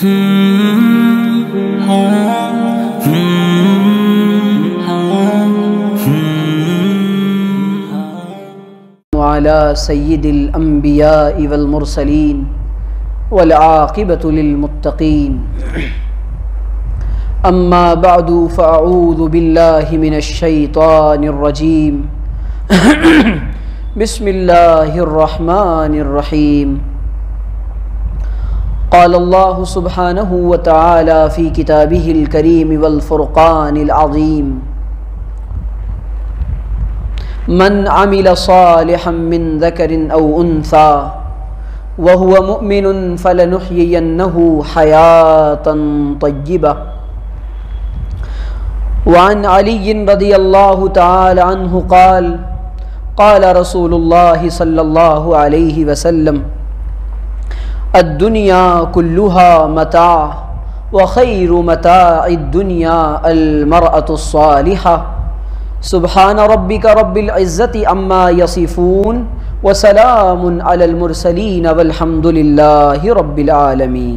وعلى سيد الأنبياء والمرسلين والعاقبة للمتقين أما بعد فأعوذ بالله من الشيطان الرجيم بسم الله الرحمن الرحيم قال الله سبحانه وتعالى في كتابه الكريم والفرقان العظيم من عمل صالحا من ذكر أو أنثى وهو مؤمن فلنحيينه حياة طيبة وعن علي رضي الله تعالى عنه قال قال رسول الله صلى الله عليه وسلم الدنيا كلها متاع وخير متاع الدنيا المرأة الصالحة سبحان ربك رب العزة عما يصفون وسلام على المرسلين والحمد لله رب العالمين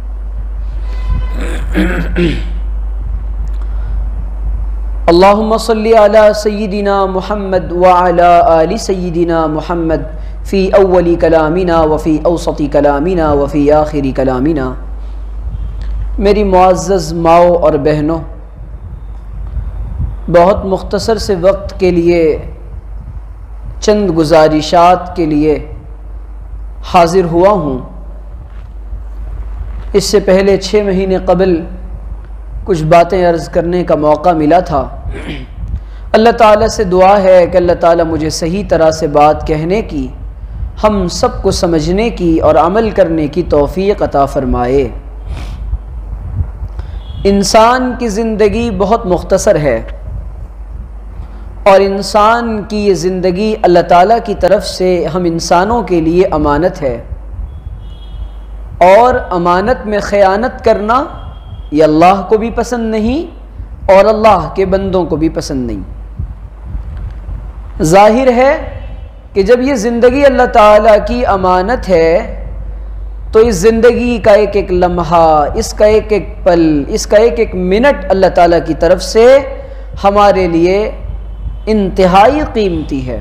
اللهم صل على سيدنا محمد وعلى آل سيدنا محمد في أول كلامنا وفي أوسط كلامنا وفي آخر كلامنا. میری معزز ماؤں اور بہنوں، بہت مختصر سے وقت کے لیے چند گزارشات کے لیے حاضر ہوا ہوں. اس سے پہلے 6 مہینے قبل کچھ باتیں عرض کرنے کا موقع ملا تھا. اللہ تعالیٰ سے دعا ہے کہ اللہ تعالیٰ مجھے صحیح طرح سے بات کہنے کی، ہم سب کو سمجھنے کی اور عمل کرنے کی توفیق عطا فرمائے. انسان کی زندگی بہت مختصر ہے اور انسان کی یہ زندگی اللہ تعالیٰ کی طرف سے ہم انسانوں کے لیے امانت ہے، اور امانت میں خیانت کرنا یہ اللہ کو بھی پسند نہیں اور اللہ کے بندوں کو بھی پسند نہیں. ظاہر ہے کہ جب یہ زندگی اللہ تعالیٰ کی امانت ہے تو اس زندگی کا ایک ایک لمحہ، اس کا ایک ایک پل، اس کا ایک ایک منٹ اللہ تعالیٰ کی طرف سے ہمارے لیے انتہائی قیمتی ہے.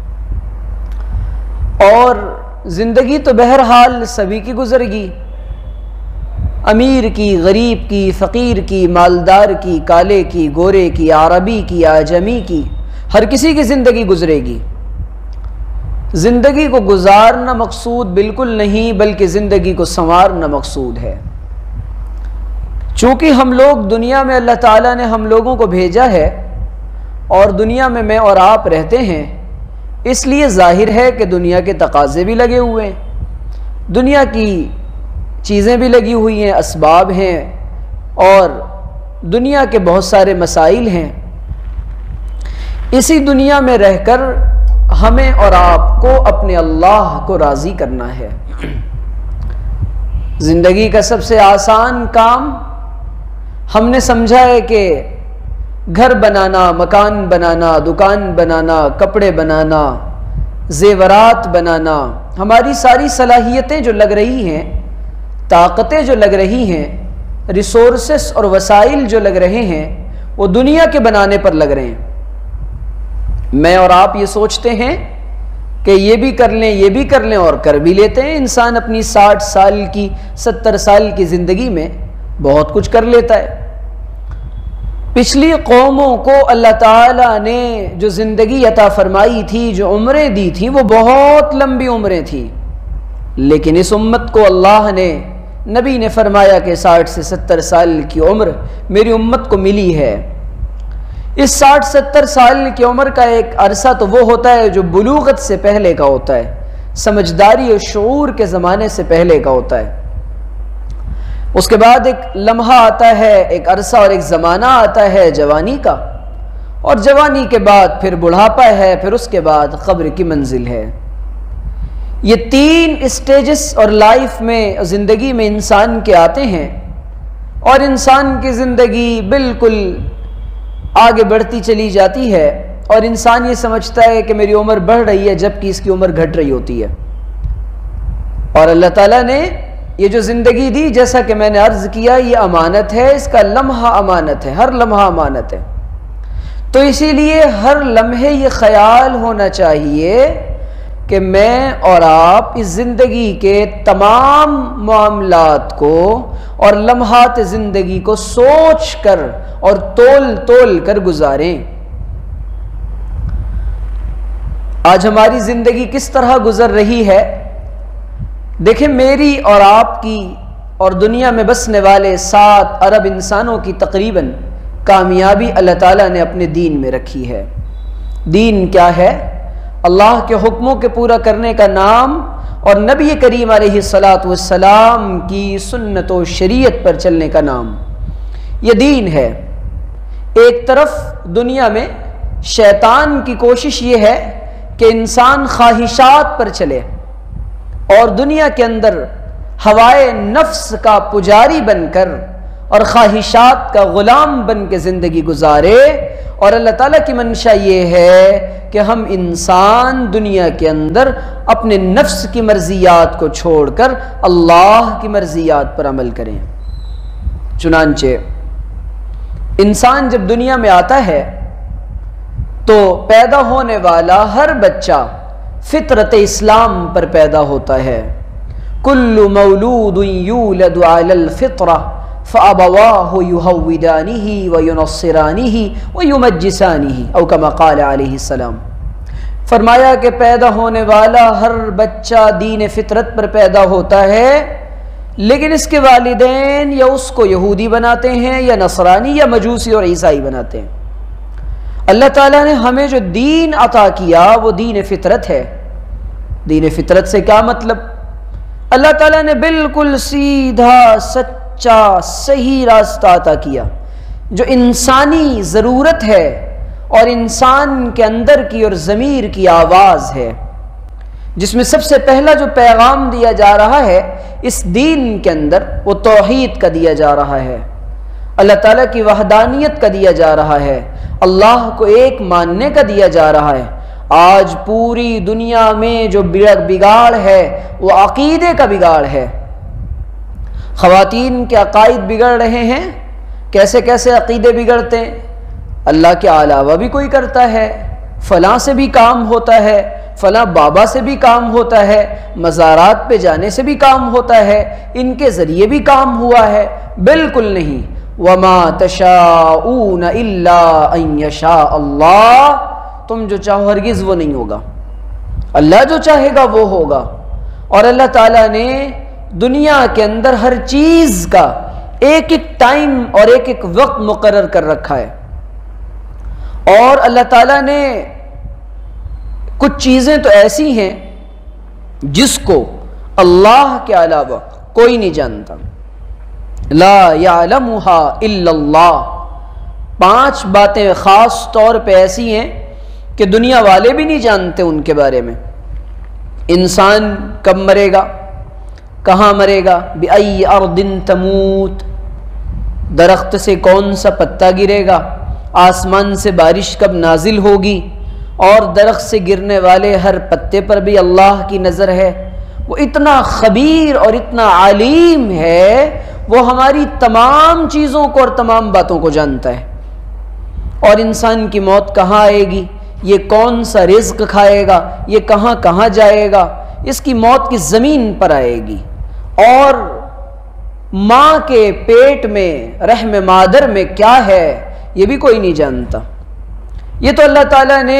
اور زندگی تو بہرحال سبھی کی گزرے گی، امیر کی، غریب کی، فقیر کی، مالدار کی، کالے کی، گورے کی، عربی کی، اعجمی کی، ہر کسی کی زندگی گزرے گی. زندگی کو گزارنا مقصود بالکل نہیں، بلکہ زندگی کو سنوارنا مقصود ہے. چونکہ ہم لوگ دنیا میں اللہ تعالیٰ نے ہم لوگوں کو بھیجا ہے اور دنیا میں میں اور آپ رہتے ہیں، اس لیے ظاہر ہے کہ دنیا کے تقاضے بھی لگے ہوئے ہیں، دنیا کی چیزیں بھی لگی ہوئی ہیں، اسباب ہیں اور دنیا کے بہت سارے مسائل ہیں. اسی دنیا میں رہ کر ہمیں اور آپ کو اپنے اللہ کو راضی کرنا ہے. زندگی کا سب سے آسان کام ہم نے سمجھا ہے کہ گھر بنانا، مکان بنانا، دکان بنانا، کپڑے بنانا، زیورات بنانا، ہماری ساری صلاحیتیں جو لگ رہی ہیں، طاقتیں جو لگ رہی ہیں، ریسورسز اور وسائل جو لگ رہے ہیں، وہ دنیا کے بنانے پر لگ رہے ہیں. میں اور آپ یہ سوچتے ہیں کہ یہ بھی کر لیں، یہ بھی کر لیں، اور کر بھی لیتے ہیں. انسان اپنی 60 سال کی، 70 سال کی زندگی میں بہت کچھ کر لیتا ہے. پچھلی قوموں کو اللہ تعالیٰ نے جو زندگی عطا فرمائی تھی، جو عمریں دی تھیں، وہ بہت لمبی عمریں تھیں. لیکن اس امت کو اللہ نے، نبی نے فرمایا کہ 60 سے 70 سال کی عمر میری امت کو ملی ہے. اس 60-70 سال کی عمر کا ایک عرصہ تو وہ ہوتا ہے جو بلوغت سے پہلے کا ہوتا ہے، سمجھداری اور شعور کے زمانے سے پہلے کا ہوتا ہے. اس کے بعد ایک لمحہ آتا ہے، ایک عرصہ اور ایک زمانہ آتا ہے جوانی کا، اور جوانی کے بعد پھر بڑھاپا ہے، پھر اس کے بعد قبر کی منزل ہے. یہ 3 اسٹیجز اور لائف میں، زندگی میں انسان کے آتے ہیں، اور انسان کی زندگی بالکل آگے بڑھتی چلی جاتی ہے اور انسان یہ سمجھتا ہے کہ میری عمر بڑھ رہی ہے، جبکہ اس کی عمر گھٹ رہی ہوتی ہے. اور اللہ تعالیٰ نے یہ جو زندگی دی، جیسا کہ میں نے عرض کیا، یہ امانت ہے، اس کا لمحہ امانت ہے، ہر لمحہ امانت ہے۔ تو اسی لیے ہر لمحے یہ خیال ہونا چاہیے کہ میں اور آپ اس زندگی کے تمام معاملات کو اور لمحات زندگی کو سوچ کر اور تول کر گزاریں۔ آج ہماری زندگی کس طرح گزر رہی ہے؟ دیکھیں، میری اور آپ کی اور دنیا میں بسنے والے 7 ارب انسانوں کی تقریباً کامیابی اللہ تعالیٰ نے اپنے دین میں رکھی ہے۔ دین کیا ہے؟ اللہ کے حکموں کے پورا کرنے کا نام اور نبی کریم علیہ السلام کی سنت و شریعت پر چلنے کا نام، یہ دین ہے۔ ایک طرف دنیا میں شیطان کی کوشش یہ ہے کہ انسان خواہشات پر چلے اور دنیا کے اندر ہوائے نفس کا پجاری بن کر اور خواہشات کا غلام بن کے زندگی گزارے، اور اللہ تعالیٰ کی منشا یہ ہے کہ ہم انسان دنیا کے اندر اپنے نفس کی مرضیات کو چھوڑ کر اللہ کی مرضیات پر عمل کریں۔ چنانچہ انسان جب دنیا میں آتا ہے تو پیدا ہونے والا ہر بچہ فطرت اسلام پر پیدا ہوتا ہے۔ کل مولود یولد علی الفطرہ فَأَبَوَاهُ يُهَوِّدَانِهِ وَيُنَصِّرَانِهِ وَيُمَجِّسَانِهِ او کما قال علیہ السلام۔ فرمایا کہ پیدا ہونے والا ہر بچہ دین فطرت پر پیدا ہوتا ہے، لیکن اس کے والدین یا اس کو یہودی بناتے ہیں یا نصرانی یا مجوسی اور عیسائی بناتے ہیں۔ اللہ تعالیٰ نے ہمیں جو دین عطا کیا وہ دین فطرت ہے۔ دین فطرت سے کیا مطلب؟ اللہ تعالیٰ نے بالکل سیدھا سچا صحیح راستہ عطا کیا، جو انسانی ضرورت ہے اور انسان کے اندر کی اور ضمیر کی آواز ہے، جس میں سب سے پہلا جو پیغام دیا جا رہا ہے اس دین کے اندر وہ توحید کا دیا جا رہا ہے، اللہ تعالیٰ کی وحدانیت کا دیا جا رہا ہے، اللہ کو ایک ماننے کا دیا جا رہا ہے۔ آج پوری دنیا میں جو بگاڑ ہے وہ عقیدے کا بگاڑ ہے۔ خواتین کے عقائد بگڑ رہے ہیں۔ کیسے کیسے عقیدے بگڑتے ہیں؟ اللہ کے علاوہ بھی کوئی کرتا ہے، فلاں سے بھی کام ہوتا ہے، فلاں بابا سے بھی کام ہوتا ہے، مزارات پہ جانے سے بھی کام ہوتا ہے، ان کے ذریعے بھی کام ہوا ہے۔ بالکل نہیں۔ وَمَا تَشَاءُونَ إِلَّا أَن يَشَاءَ اللَّهُ، تم جو چاہو ہرگز وہ نہیں ہوگا، اللہ جو چاہے گا وہ ہوگا۔ اور اللہ تعالیٰ نے دنیا کے اندر ہر چیز کا ایک ایک ٹائم اور ایک ایک وقت مقرر کر رکھا ہے، اور اللہ تعالیٰ نے کچھ چیزیں تو ایسی ہیں جس کو اللہ کے علاوہ کوئی نہیں جانتا۔ لا یعلمها الا اللہ، 5 باتیں خاص طور پہ ایسی ہیں کہ دنیا والے بھی نہیں جانتے ان کے بارے میں۔ انسان کب مرے گا، کہاں مرے گا، بِأَيِّ أَرْضٍ تَمُوتُ، درخت سے کون سا پتا گرے گا، آسمان سے بارش کب نازل ہوگی، اور درخت سے گرنے والے ہر پتے پر بھی اللہ کی نظر ہے۔ وہ اتنا خبیر اور اتنا علیم ہے، وہ ہماری تمام چیزوں کو اور تمام باتوں کو جانتا ہے۔ اور انسان کی موت کہاں آئے گی، یہ کون سا رزق کھائے گا، یہ کہاں کہاں جائے گا، اس کی موت کی زمین پر آئے گی۔ اور ماں کے پیٹ میں رحم مادر میں کیا ہے یہ بھی کوئی نہیں جانتا۔ یہ تو اللہ تعالیٰ نے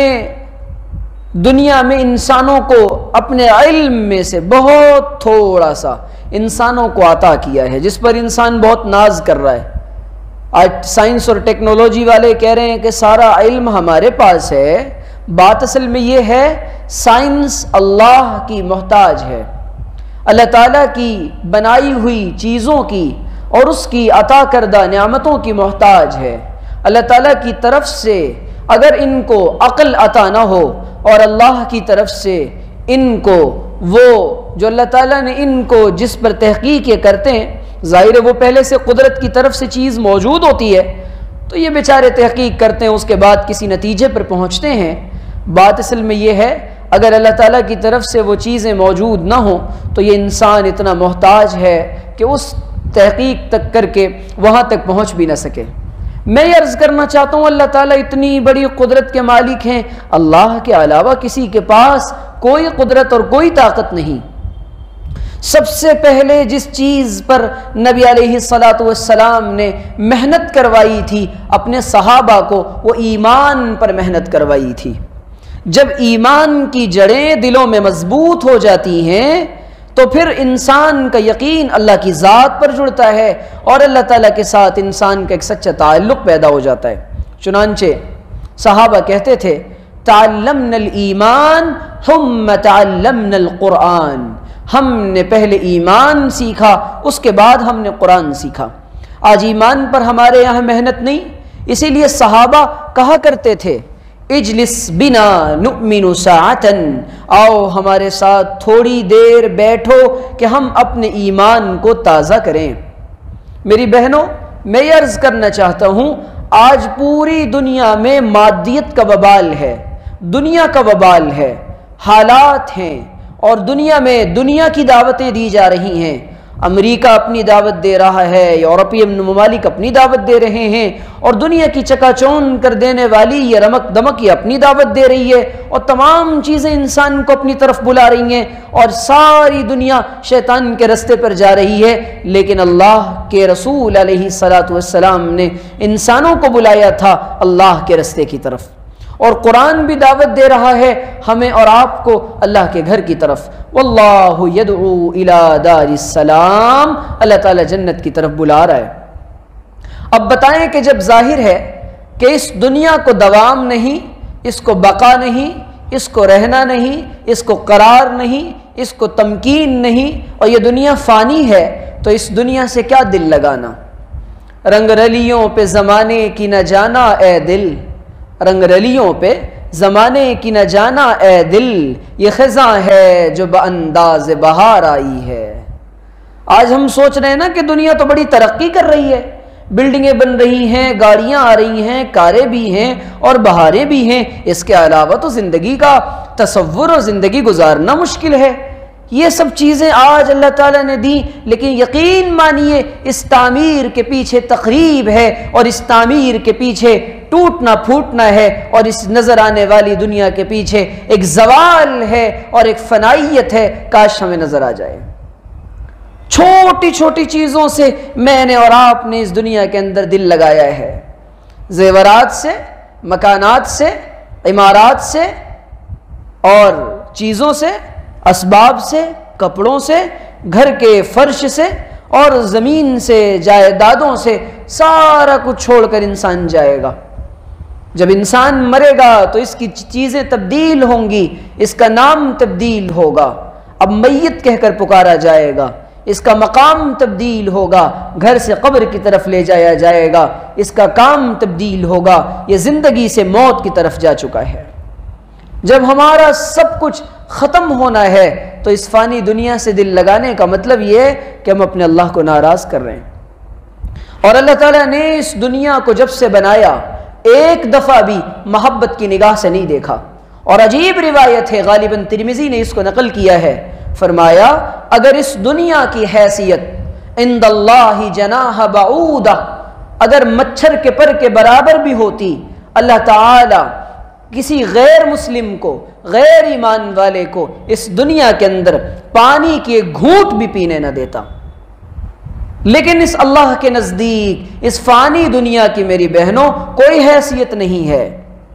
دنیا میں انسانوں کو اپنے علم میں سے بہت تھوڑا سا انسانوں کو عطا کیا ہے، جس پر انسان بہت ناز کر رہا ہے۔ آج سائنس اور ٹیکنالوجی والے کہہ رہے ہیں کہ سارا علم ہمارے پاس ہے۔ بات اصل میں یہ ہے، سائنس اللہ کی محتاج ہے، اللہ تعالیٰ کی بنائی ہوئی چیزوں کی اور اس کی عطا کردہ نعمتوں کی محتاج ہے۔ اللہ تعالیٰ کی طرف سے اگر ان کو عقل عطا نہ ہو اور اللہ کی طرف سے ان کو وہ جو اللہ تعالیٰ نے ان کو جس پر تحقیق یہ کرتے ہیں، ظاہر ہے وہ پہلے سے قدرت کی طرف سے چیز موجود ہوتی ہے، تو یہ بیچارے تحقیق کرتے ہیں، اس کے بعد کسی نتیجے پر پہنچتے ہیں۔ بات اصل میں یہ ہے، اگر اللہ تعالیٰ کی طرف سے وہ چیزیں موجود نہ ہوں تو یہ انسان اتنا محتاج ہے کہ اس تحقیق تک کر کے وہاں تک پہنچ بھی نہ سکے۔ میں یہ عرض کرنا چاہتا ہوں اللہ تعالیٰ اتنی بڑی قدرت کے مالک ہیں، اللہ کے علاوہ کسی کے پاس کوئی قدرت اور کوئی طاقت نہیں۔ سب سے پہلے جس چیز پر نبی علیہ الصلاۃ والسلام نے محنت کروائی تھی اپنے صحابہ کو، وہ ایمان پر محنت کروائی تھی۔ جب ایمان کی جڑیں دلوں میں مضبوط ہو جاتی ہیں تو پھر انسان کا یقین اللہ کی ذات پر جڑتا ہے اور اللہ تعالیٰ کے ساتھ انسان کا ایک سچا تعلق پیدا ہو جاتا ہے۔ چنانچہ صحابہ کہتے تھے تعلمنا الایمان ثم تعلمنا القرآن، ہم نے پہلے ایمان سیکھا اس کے بعد ہم نے قرآن سیکھا۔ آج ایمان پر ہمارے یہاں محنت نہیں، اسی لیے صحابہ کہا کرتے تھے اجلس بنا نؤمن ساعتن، آؤ ہمارے ساتھ تھوڑی دیر بیٹھو کہ ہم اپنے ایمان کو تازہ کریں۔ میری بہنوں، میں یہ عرض کرنا چاہتا ہوں آج پوری دنیا میں مادیت کا وبال ہے، دنیا کا وبال ہے، حالات ہیں، اور دنیا میں دنیا کی دعوتیں دی جا رہی ہیں۔ امریکہ اپنی دعوت دے رہا ہے، یورپین ممالک اپنی دعوت دے رہے ہیں، اور دنیا کی چکا چون کر دینے والی یہ رمک دمک یہ اپنی دعوت دے رہی ہے، اور تمام چیزیں انسان کو اپنی طرف بلا رہی ہیں، اور ساری دنیا شیطان کے رستے پر جا رہی ہے۔ لیکن اللہ کے رسول علیہ الصلاۃ والسلام نے انسانوں کو بلایا تھا اللہ کے رستے کی طرف، اور قرآن بھی دعوت دے رہا ہے ہمیں اور آپ کو اللہ کے گھر کی طرف۔ واللہ یدعو الی دار السلام، اللہ تعالیٰ جنت کی طرف بلا رہا ہے۔ اب بتائیں کہ جب ظاہر ہے کہ اس دنیا کو دوام نہیں، اس کو بقا نہیں، اس کو رہنا نہیں، اس کو قرار نہیں، اس کو تمکین نہیں، اور یہ دنیا فانی ہے، تو اس دنیا سے کیا دل لگانا؟ رنگ رلیوں پہ زمانے کی نہ جانا اے دل، رنگ رلیوں پہ زمانے کی نہ جانا اے دل، یہ خزاں ہے جو بانداز بہار آئی ہے۔ آج ہم سوچ رہے ہیں نا کہ دنیا تو بڑی ترقی کر رہی ہے، بلڈنگیں بن رہی ہیں، گاڑیاں آ رہی ہیں، کاریں بھی ہیں اور بہاریں بھی ہیں، اس کے علاوہ تو زندگی کا تصور اور زندگی گزارنا مشکل ہے۔ یہ سب چیزیں آج اللہ تعالیٰ نے دی، لیکن یقین مانیے اس تعمیر کے پیچھے تقریب ہے، اور اس تعمیر کے پیچھے ٹوٹنا پھوٹنا ہے، اور اس نظر آنے والی دنیا کے پیچھے ایک زوال ہے اور ایک فنائیت ہے۔ کاش ہمیں نظر آ جائے۔ چھوٹی چھوٹی چیزوں سے میں نے اور آپ نے اس دنیا کے اندر دل لگایا ہے، زیورات سے، مکانات سے، عمارات سے، اور چیزوں سے، اسباب سے، کپڑوں سے، گھر کے فرش سے، اور زمین سے، جائیدادوں سے، سارا کچھ چھوڑ کر انسان جائے گا۔ جب انسان مرے گا تو اس کی چیزیں تبدیل ہوں گی، اس کا نام تبدیل ہوگا، اب میت کہہ کر پکارا جائے گا، اس کا مقام تبدیل ہوگا، گھر سے قبر کی طرف لے جایا جائے گا، اس کا کام تبدیل ہوگا، یہ زندگی سے موت کی طرف جا چکا ہے۔ جب ہمارا سب کچھ ختم ہونا ہے تو اس فانی دنیا سے دل لگانے کا مطلب یہ ہے کہ ہم اپنے اللہ کو ناراض کر رہے ہیں، اور اللہ تعالیٰ نے اس دنیا کو جب سے بنایا ایک دفعہ بھی محبت کی نگاہ سے نہیں دیکھا۔ اور عجیب روایت ہے، غالباً ترمذی نے اس کو نقل کیا ہے، فرمایا اگر اس دنیا کی حیثیت عند اللہ جناح بعودہ، اگر مچھر کے پر کے برابر بھی ہوتی، اللہ تعالی کسی غیر مسلم کو، غیر ایمان والے کو اس دنیا کے اندر پانی کی ایک گھونٹ بھی پینے نہ دیتا۔ لیکن اس اللہ کے نزدیک اس فانی دنیا کی میری بہنوں کوئی حیثیت نہیں ہے۔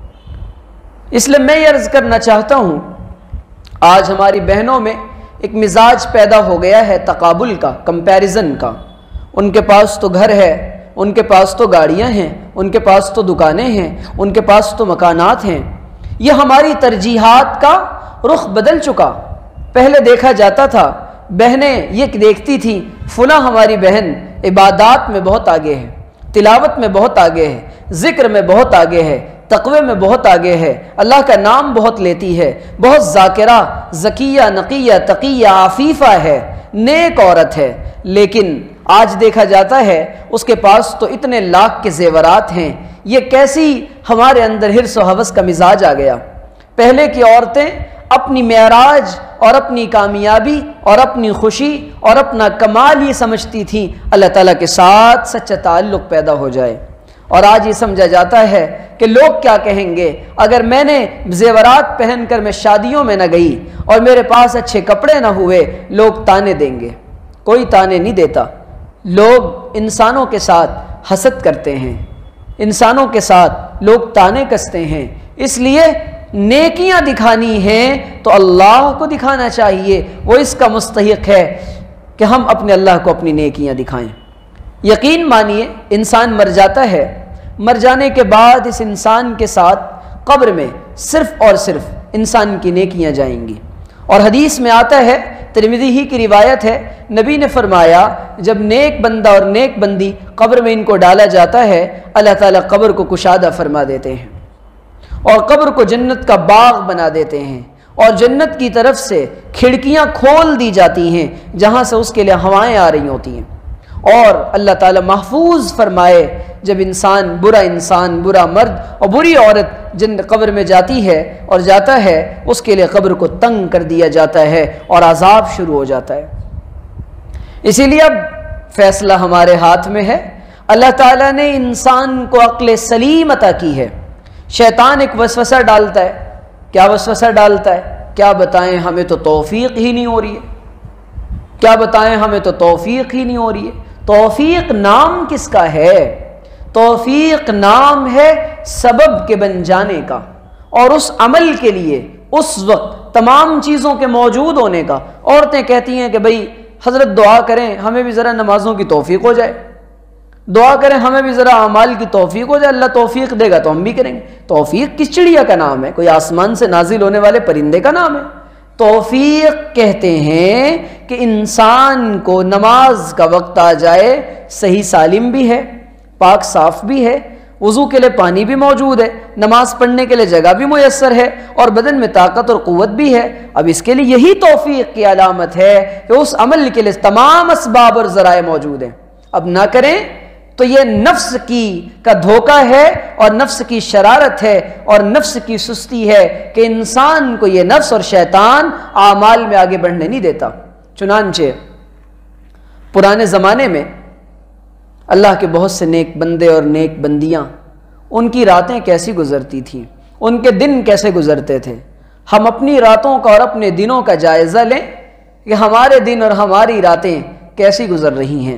اس لیے میں یہ عرض کرنا چاہتا ہوں، آج ہماری بہنوں میں ایک مزاج پیدا ہو گیا ہے تقابل کا، کمپیریزن کا۔ ان کے پاس تو گھر ہے، ان کے پاس تو گاڑیاں ہیں، ان کے پاس تو دکانیں ہیں، ان کے پاس تو مکانات ہیں۔ یہ ہماری ترجیحات کا رخ بدل چکا۔ پہلے دیکھا جاتا تھا، بہنیں یہ دیکھتی تھیں فلاں ہماری بہن عبادات میں بہت آگے ہے، تلاوت میں بہت آگے ہے، ذکر میں بہت آگے ہے، تقوی میں بہت آگے ہے، اللہ کا نام بہت لیتی ہے، بہت ذاکرہ، ذکیہ، نقیہ، تقیہ، عفیفہ ہے، نیک عورت ہے۔ لیکن آج دیکھا جاتا ہے اس کے پاس تو اتنے لاکھ کے زیورات ہیں۔ یہ کیسی ہمارے اندر حرص و ہوس کا مزاج آ گیا۔ پہلے کی عورتیں اپنی معراج اور اپنی کامیابی اور اپنی خوشی اور اپنا کمال یہ سمجھتی تھیں اللہ تعالیٰ کے ساتھ سچا تعلق پیدا ہو جائے۔ اور آج یہ سمجھا جاتا ہے کہ لوگ کیا کہیں گے اگر میں نے زیورات پہن کر میں شادیوں میں نہ گئی اور میرے پاس اچھے کپڑے نہ ہوئے، لوگ تانے دیں گے۔ کوئی تانے نہیں دیتا۔ لوگ انسانوں کے ساتھ حسد کرتے ہیں، انسانوں کے ساتھ لوگ تانے کستے ہیں، اس لیے نیکیاں دکھانی ہیں تو اللہ کو دکھانا چاہیے، وہ اس کا مستحق ہے کہ ہم اپنے اللہ کو اپنی نیکیاں دکھائیں۔ یقین مانیے انسان مر جاتا ہے، مر جانے کے بعد اس انسان کے ساتھ قبر میں صرف اور صرف انسان کی نیکیاں جائیں گی۔ اور حدیث میں آتا ہے، ترمذی ہی کی روایت ہے، نبی نے فرمایا جب نیک بندہ اور نیک بندی قبر میں ان کو ڈالا جاتا ہے، اللہ تعالیٰ قبر کو کشادہ فرما دیتے ہیں اور قبر کو جنت کا باغ بنا دیتے ہیں، اور جنت کی طرف سے کھڑکیاں کھول دی جاتی ہیں جہاں سے اس کے لیے ہوائیں آ رہی ہوتی ہیں، اور اللہ تعالیٰ محفوظ فرمائے جب انسان برا مرد اور بری عورت قبر میں جاتی ہے اور جاتا ہے، اس کے لیے قبر کو تنگ کر دیا جاتا ہے اور عذاب شروع ہو جاتا ہے۔ اسی لیے اب فیصلہ ہمارے ہاتھ میں ہے۔ اللہ تعالیٰ نے انسان کو عقل سلیم عطا کی ہے۔ شیطان ایک وسوسہ ڈالتا ہے۔ کیا وسوسہ ڈالتا ہے؟ کیا بتائیں، ہمیں تو توفیق ہی نہیں ہو رہی ہے، کیا بتائیں ہمیں تو توفیق ہی نہیں ہو رہی ہے۔ توفیق نام کس کا ہے؟ توفیق نام ہے سبب کے بن جانے کا، اور اس عمل کے لیے اس وقت تمام چیزوں کے موجود ہونے کا۔ عورتیں کہتی ہیں کہ بھئی حضرت دعا کریں ہمیں بھی ذرا نمازوں کی توفیق ہو جائے، دعا کریں ہمیں بھی ذرا اعمال کی توفیق ہو جائے، اللہ توفیق دے گا تو ہم بھی کریں گے۔ توفیق کس چڑیا کا نام ہے؟ کوئی آسمان سے نازل ہونے والے پرندے کا نام ہے؟ توفیق کہتے ہیں کہ انسان کو نماز کا وقت آ جائے، صحیح سالم بھی ہے، پاک صاف بھی ہے، وضو کے لیے پانی بھی موجود ہے، نماز پڑھنے کے لیے جگہ بھی میسر ہے، اور بدن میں طاقت اور قوت بھی ہے۔ اب اس کے لیے یہی توفیق کی علامت ہے کہ اس عمل کے لیے تمام اسباب اور ذرائع موجود ہیں۔ اب نہ کریں تو یہ نفس کا دھوکہ ہے اور نفس کی شرارت ہے اور نفس کی سستی ہے کہ انسان کو یہ نفس اور شیطان اعمال میں آگے بڑھنے نہیں دیتا۔ چنانچہ پرانے زمانے میں اللہ کے بہت سے نیک بندے اور نیک بندیاں، ان کی راتیں کیسی گزرتی تھیں، ان کے دن کیسے گزرتے تھے۔ ہم اپنی راتوں کا اور اپنے دنوں کا جائزہ لیں کہ ہمارے دن اور ہماری راتیں کیسی گزر رہی ہیں۔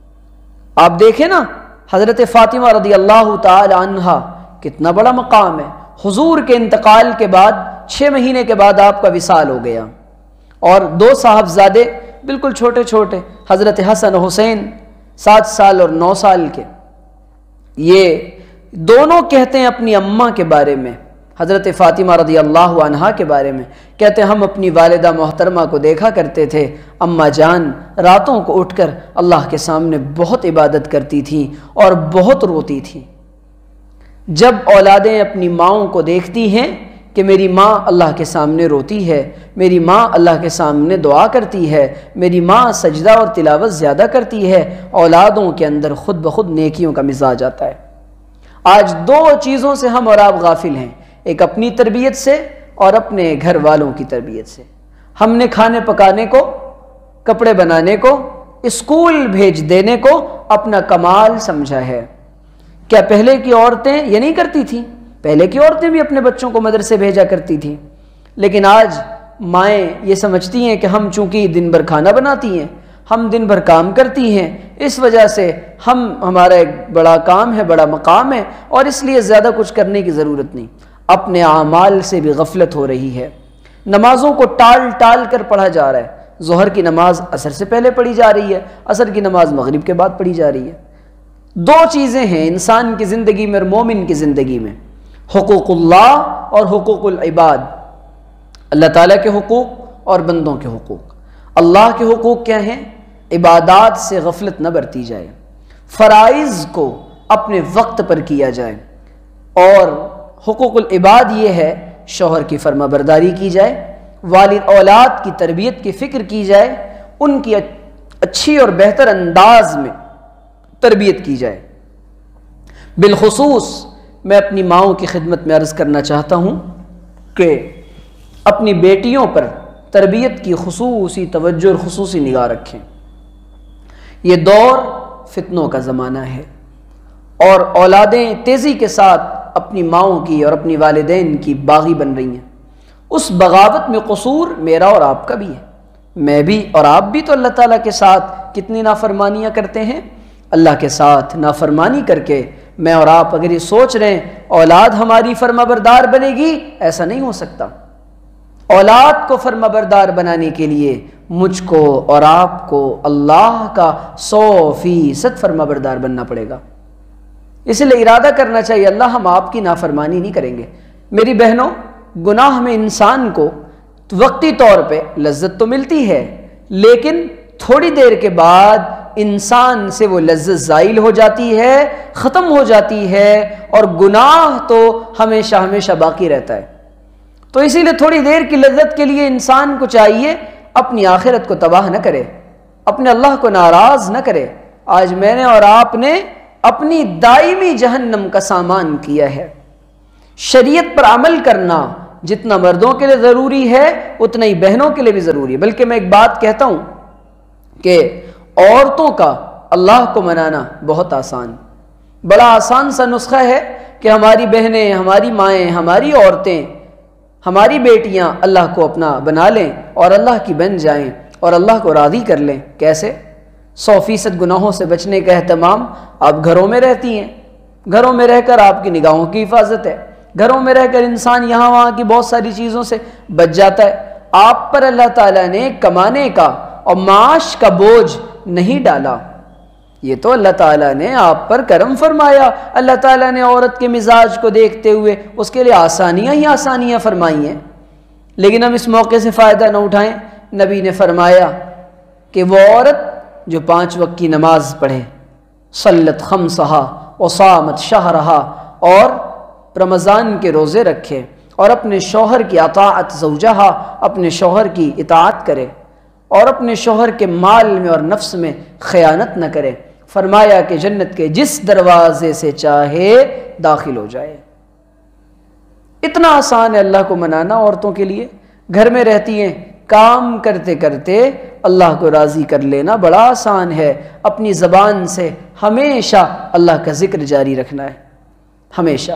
آپ دیکھیں نا، حضرت فاطمہ رضی اللہ تعالی عنہا کتنا بڑا مقام ہے۔ حضور کے انتقال کے بعد 6 مہینے کے بعد آپ کا وصال ہو گیا، اور 2 صاحبزادے بالکل چھوٹے چھوٹے، حضرت حسن و حسین 7 سال اور 9 سال کے، یہ دونوں کہتے ہیں اپنی اماں کے بارے میں، حضرت فاطمہ رضی اللہ عنہا کے بارے میں، کہتے ہیں ہم اپنی والدہ محترمہ کو دیکھا کرتے تھے، اماں جان راتوں کو اٹھ کر اللہ کے سامنے بہت عبادت کرتی تھیں اور بہت روتی تھیں۔ جب اولادیں اپنی ماؤں کو دیکھتی ہیں کہ میری ماں اللہ کے سامنے روتی ہے، میری ماں اللہ کے سامنے دعا کرتی ہے، میری ماں سجدہ اور تلاوت زیادہ کرتی ہے، اولادوں کے اندر خود بخود نیکیوں کا مزاج آتا ہے۔ آج 2 چیزوں سے ہم اور آپ غافل ہیں، ایک اپنی تربیت سے اور اپنے گھر والوں کی تربیت سے۔ ہم نے کھانے پکانے کو، کپڑے بنانے کو، اسکول بھیج دینے کو اپنا کمال سمجھا ہے۔ کیا پہلے کی عورتیں یہ نہیں کرتی تھیں؟ پہلے کی عورتیں بھی اپنے بچوں کو مدرسے بھیجا کرتی تھیں، لیکن آج مائیں یہ سمجھتی ہیں کہ ہم چونکہ دن بھر کھانا بناتی ہیں، ہم دن بھر کام کرتی ہیں، اس وجہ سے ہمارا ایک بڑا کام ہے، بڑا مقام ہے، اور اس لیے زیادہ کچھ کرنے کی ضرورت نہیں۔ اپنے اعمال سے بھی غفلت ہو رہی ہے۔ نمازوں کو ٹال کر پڑھا جا رہا ہے۔ ظہر کی نماز عصر سے پہلے پڑھی جا رہی ہے، عصر کی نماز مغرب کے بعد پڑھی جا رہی ہے۔ 2 چیزیں ہیں انسان کی زندگی میں اور مومن کی زندگی میں، حقوق اللہ اور حقوق العباد، اللہ تعالیٰ کے حقوق اور بندوں کے حقوق۔ اللہ کے حقوق کیا ہیں؟ عبادات سے غفلت نہ برتی جائے، فرائض کو اپنے وقت پر کیا جائے، اور حقوق العباد یہ ہے شوہر کی فرما برداری کی جائے، والد اولاد کی تربیت کی فکر کی جائے، ان کی اچھی اور بہتر انداز میں تربیت کی جائے۔ بالخصوص میں اپنی ماؤں کی خدمت میں عرض کرنا چاہتا ہوں کہ اپنی بیٹیوں پر تربیت کی خصوصی توجہ اور خصوصی نگاہ رکھیں۔ یہ دور فتنوں کا زمانہ ہے اور اولادیں تیزی کے ساتھ اپنی ماؤں کی اور اپنی والدین کی باغی بن رہی ہیں۔ اس بغاوت میں قصور میرا اور آپ کا بھی ہے۔ میں بھی اور آپ بھی تو اللہ تعالیٰ کے ساتھ کتنی نافرمانیاں کرتے ہیں۔ اللہ کے ساتھ نافرمانی کر کے میں اور آپ اگر یہ سوچ رہے ہیں اولاد ہماری فرما بردار بنے گی، ایسا نہیں ہو سکتا۔ اولاد کو فرما بردار بنانے کے لیے مجھ کو اور آپ کو اللہ کا 100% فرما بردار بننا پڑے گا۔ اس لیے ارادہ کرنا چاہیے اللہ ہم آپ کی نافرمانی نہیں کریں گے۔ میری بہنوں، گناہ میں انسان کو وقتی طور پہ لذت تو ملتی ہے، لیکن تھوڑی دیر کے بعد انسان سے وہ لذت زائل ہو جاتی ہے، ختم ہو جاتی ہے، اور گناہ تو ہمیشہ ہمیشہ باقی رہتا ہے۔ تو اسی لیے تھوڑی دیر کی لذت کے لیے انسان کو چاہیے اپنی آخرت کو تباہ نہ کرے، اپنے اللہ کو ناراض نہ کرے۔ آج میں نے اور آپ نے اپنی دائمی جہنم کا سامان کیا ہے۔ شریعت پر عمل کرنا جتنا مردوں کے لیے ضروری ہے اتنا ہی بہنوں کے لیے بھی ضروری ہے۔ بلکہ میں ایک بات کہتا ہوں کہ عورتوں کا اللہ کو منانا بہت آسان، بڑا آسان سا نسخہ ہے کہ ہماری بہنیں، ہماری مائیں، ہماری عورتیں، ہماری بیٹیاں اللہ کو اپنا بنا لیں اور اللہ کی بن جائیں اور اللہ کو راضی کر لیں۔ کیسے؟ 100% گناہوں سے بچنے کا اہتمام۔ آپ گھروں میں رہتی ہیں، گھروں میں رہ کر آپ کی نگاہوں کی حفاظت ہے، گھروں میں رہ کر انسان یہاں وہاں کی بہت ساری چیزوں سے بچ جاتا ہے۔ آپ پر اللہ تعالیٰ نے کمانے کا اور معاش کا بوجھ نہیں ڈالا، یہ تو اللہ تعالیٰ نے آپ پر کرم فرمایا۔ اللہ تعالیٰ نے عورت کے مزاج کو دیکھتے ہوئے اس کے لیے آسانیاں ہی آسانیاں فرمائی ہیں، لیکن ہم اس موقع سے فائدہ نہ اٹھائیں۔ نبی نے فرمایا کہ وہ عورت جو 5 وقت کی نماز پڑھے، صلت خمسہا وصامت شہرہا، اور رمضان کے روزے رکھے اور اپنے شوہر کی اطاعت زوجہا، اپنے شوہر کی اطاعت کرے اور اپنے شوہر کے مال میں اور نفس میں خیانت نہ کرے، فرمایا کہ جنت کے جس دروازے سے چاہے داخل ہو جائے۔ اتنا آسان ہے اللہ کو منانا عورتوں کے لیے۔ گھر میں رہتی ہیں، کام کرتے کرتے اللہ کو راضی کر لینا بڑا آسان ہے۔ اپنی زبان سے ہمیشہ اللہ کا ذکر جاری رکھنا ہے، ہمیشہ۔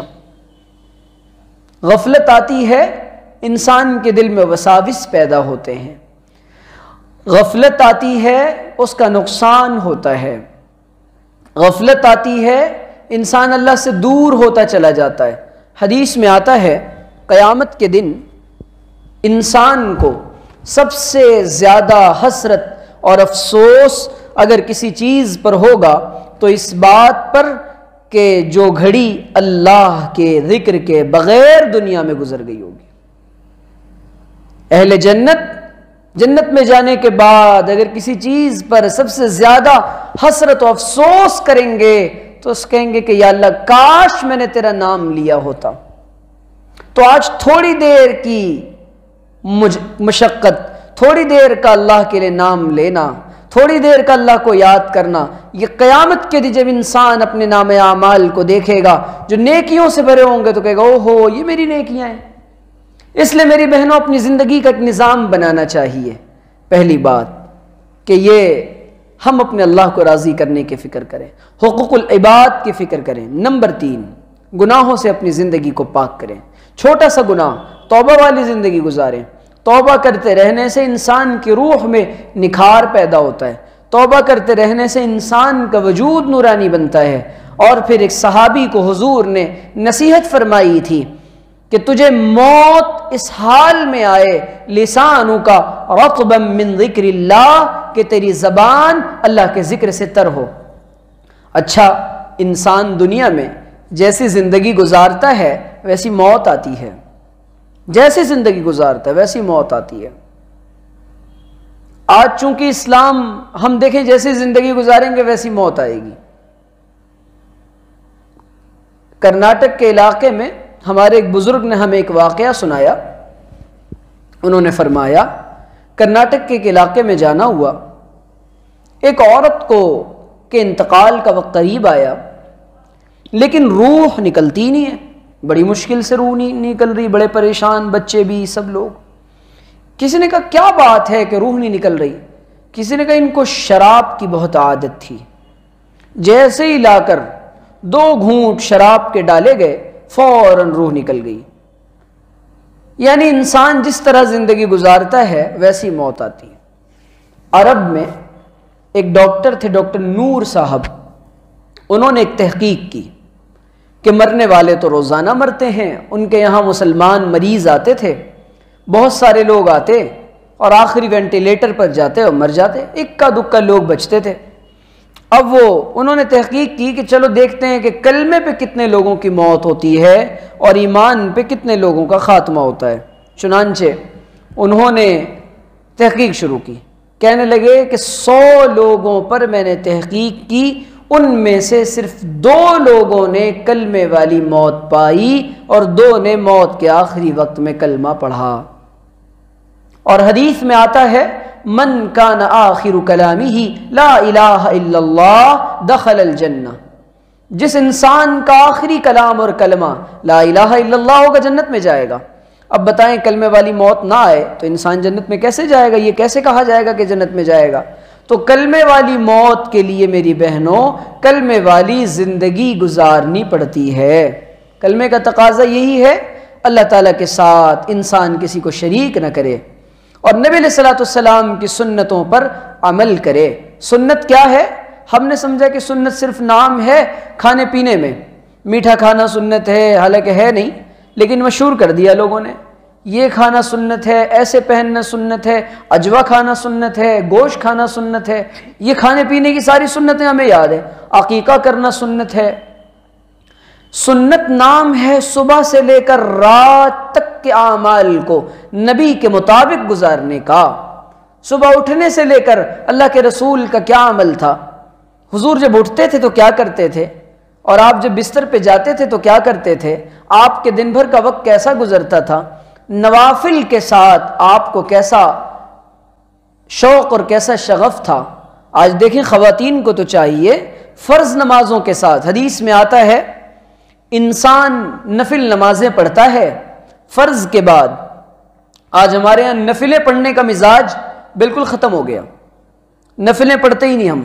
غفلت آتی ہے، انسان کے دل میں وساوس پیدا ہوتے ہیں، غفلت آتی ہے، اس کا نقصان ہوتا ہے، غفلت آتی ہے، انسان اللہ سے دور ہوتا چلا جاتا ہے۔ حدیث میں آتا ہے قیامت کے دن انسان کو سب سے زیادہ حسرت اور افسوس اگر کسی چیز پر ہوگا تو اس بات پر کہ جو گھڑی اللہ کے ذکر کے بغیر دنیا میں گزر گئی ہوگی۔ اہل جنت میں جانے کے بعد اگر کسی چیز پر سب سے زیادہ حسرت و افسوس کریں گے تو اس کہیں گے کہ یا اللہ کاش میں نے تیرا نام لیا ہوتا۔ تو آج تھوڑی دیر کی مشقت، تھوڑی دیر کا اللہ کے لیے نام لینا، تھوڑی دیر کا اللہ کو یاد کرنا، یہ قیامت کے دن جب انسان اپنے نام اعمال کو دیکھے گا جو نیکیوں سے بھرے ہوں گے تو کہے گا اوہو یہ میری نیکیاں ہیں۔ اس لیے میری بہنوں اپنی زندگی کا ایک نظام بنانا چاہیے۔ پہلی بات کہ یہ ہم اپنے اللہ کو راضی کرنے کی فکر کریں، حقوق العباد کی فکر کریں۔ نمبر 3، گناہوں سے اپنی زندگی کو پاک کریں۔ چھوٹا سا گناہ، توبہ والی زندگی گزاریں۔ توبہ کرتے رہنے سے انسان کی روح میں نکھار پیدا ہوتا ہے، توبہ کرتے رہنے سے انسان کا وجود نورانی بنتا ہے۔ اور پھر ایک صحابی کو حضور نے نصیحت فرمائی تھی کہ تجھے موت اس حال میں آئے لسانوں کا رطبا من ذکر اللہ، کہ تیری زبان اللہ کے ذکر سے تر ہو۔ اچھا، انسان دنیا میں جیسی زندگی گزارتا ہے ویسی موت آتی ہے، جیسی زندگی گزارتا ہے ویسی موت آتی ہے۔ آج چونکہ اسلام ہم دیکھیں جیسی زندگی گزاریں گے ویسی موت آئے گی۔ کرناٹک کے علاقے میں ہمارے ایک بزرگ نے ہمیں ایک واقعہ سنایا۔ انہوں نے فرمایا کرناٹک کے ایک علاقے میں جانا ہوا، ایک عورت کو کے انتقال کا وقت قریب آیا لیکن روح نکلتی نہیں ہے، بڑی مشکل سے روح نہیں نکل رہی، بڑے پریشان، بچے بھی، سب لوگ۔ کسی نے کہا کیا بات ہے کہ روح نہیں نکل رہی؟ کسی نے کہا ان کو شراب کی بہت عادت تھی، جیسے ہی لا کر 2 گھونٹ شراب کے ڈالے گئے فوراً روح نکل گئی۔ یعنی انسان جس طرح زندگی گزارتا ہے ویسی موت آتی ہے۔ عرب میں ایک ڈاکٹر تھے، ڈاکٹر نور صاحب، انہوں نے ایک تحقیق کی کہ مرنے والے تو روزانہ مرتے ہیں، ان کے یہاں مسلمان مریض آتے تھے، بہت سارے لوگ آتے اور آخری وینٹیلیٹر پر جاتے اور مر جاتے، اکا دکا لوگ بچتے تھے۔ اب انہوں نے تحقیق کی کہ چلو دیکھتے ہیں کہ کلمے پہ کتنے لوگوں کی موت ہوتی ہے اور ایمان پہ کتنے لوگوں کا خاتمہ ہوتا ہے۔ چنانچہ انہوں نے تحقیق شروع کی، کہنے لگے کہ 100 لوگوں پر میں نے تحقیق کی، ان میں سے صرف 2 لوگوں نے کلمے والی موت پائی اور 2 نے موت کے آخری وقت میں کلمہ پڑھا۔ اور حدیث میں آتا ہے من کان آخر کلامہ لا الہ الا اللہ دخل الجنہ، جس انسان کا آخری کلام اور کلمہ لا الہ الا اللہ ہوگا جنت میں جائے گا۔ اب بتائیں کلمے والی موت نہ آئے تو انسان جنت میں کیسے جائے گا؟ یہ کیسے کہا جائے گا کہ جنت میں جائے گا؟ تو کلمے والی موت کے لیے میری بہنوں کلمے والی زندگی گزارنی پڑتی ہے۔ کلمے کا تقاضا یہی ہے اللہ تعالیٰ کے ساتھ انسان کسی کو شریک نہ کرے اور نبی علیہ الصلوۃ والسلام کی سنتوں پر عمل کرے۔ سنت کیا ہے؟ ہم نے سمجھا کہ سنت صرف نام ہے کھانے پینے میں، میٹھا کھانا سنت ہے، حالانکہ ہے نہیں، لیکن مشہور کر دیا لوگوں نے۔ یہ کھانا سنت ہے، ایسے پہننا سنت ہے، اجوا کھانا سنت ہے، گوشت کھانا سنت ہے، یہ کھانے پینے کی ساری سنتیں ہمیں یاد ہے۔ عقیقہ کرنا سنت ہے۔ سنت نام ہے صبح سے لے کر رات تک کے اعمال کو نبی کے مطابق گزارنے کا۔ صبح اٹھنے سے لے کر اللہ کے رسول کا کیا عمل تھا، حضور جب اٹھتے تھے تو کیا کرتے تھے، اور آپ جب بستر پہ جاتے تھے تو کیا کرتے تھے، آپ کے دن بھر کا وقت کیسا گزرتا تھا، نوافل کے ساتھ آپ کو کیسا شوق اور کیسا شغف تھا۔ آج دیکھیں خواتین کو تو چاہیے فرض نمازوں کے ساتھ، حدیث میں آتا ہے انسان نفل نمازیں پڑھتا ہے فرض کے بعد۔ آج ہمارے یہاں نفلیں پڑھنے کا مزاج بالکل ختم ہو گیا، نفلیں پڑھتے ہی نہیں ہم،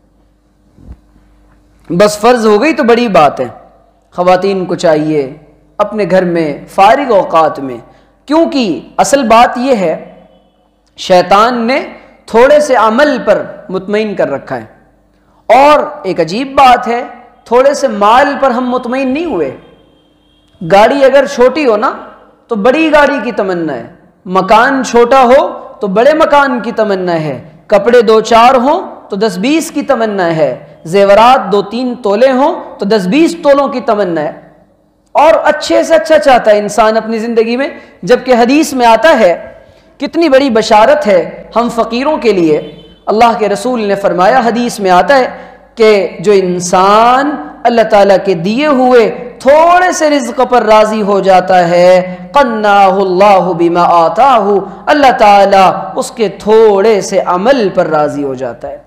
بس فرض ہو گئی تو بڑی بات ہے۔ خواتین کو چاہیے اپنے گھر میں فارغ اوقات میں، کیونکہ اصل بات یہ ہے شیطان نے تھوڑے سے عمل پر مطمئن کر رکھا ہے، اور ایک عجیب بات ہے تھوڑے سے مال پر ہم مطمئن نہیں ہوئے۔ گاڑی اگر چھوٹی ہو نا تو بڑی گاڑی کی تمنا ہے، مکان چھوٹا ہو تو بڑے مکان کی تمنا ہے، کپڑے 2-4 ہوں تو 10-20 کی تمنا ہے، زیورات 2-3 تولے ہوں تو 10-20 تولوں کی تمنا ہے، اور اچھے سے اچھا چاہتا ہے انسان اپنی زندگی میں، جبکہ حدیث میں آتا ہے کتنی بڑی بشارت ہے ہم فقیروں کے لیے۔ اللہ کے رسول نے فرمایا، حدیث میں آتا ہے کہ جو انسان اللہ تعالیٰ کے دیے ہوئے تھوڑے سے رزق پر راضی ہو جاتا ہے، قناہ اللہ بما آتاہ، اللہ تعالیٰ اس کے تھوڑے سے عمل پر راضی ہو جاتا ہے۔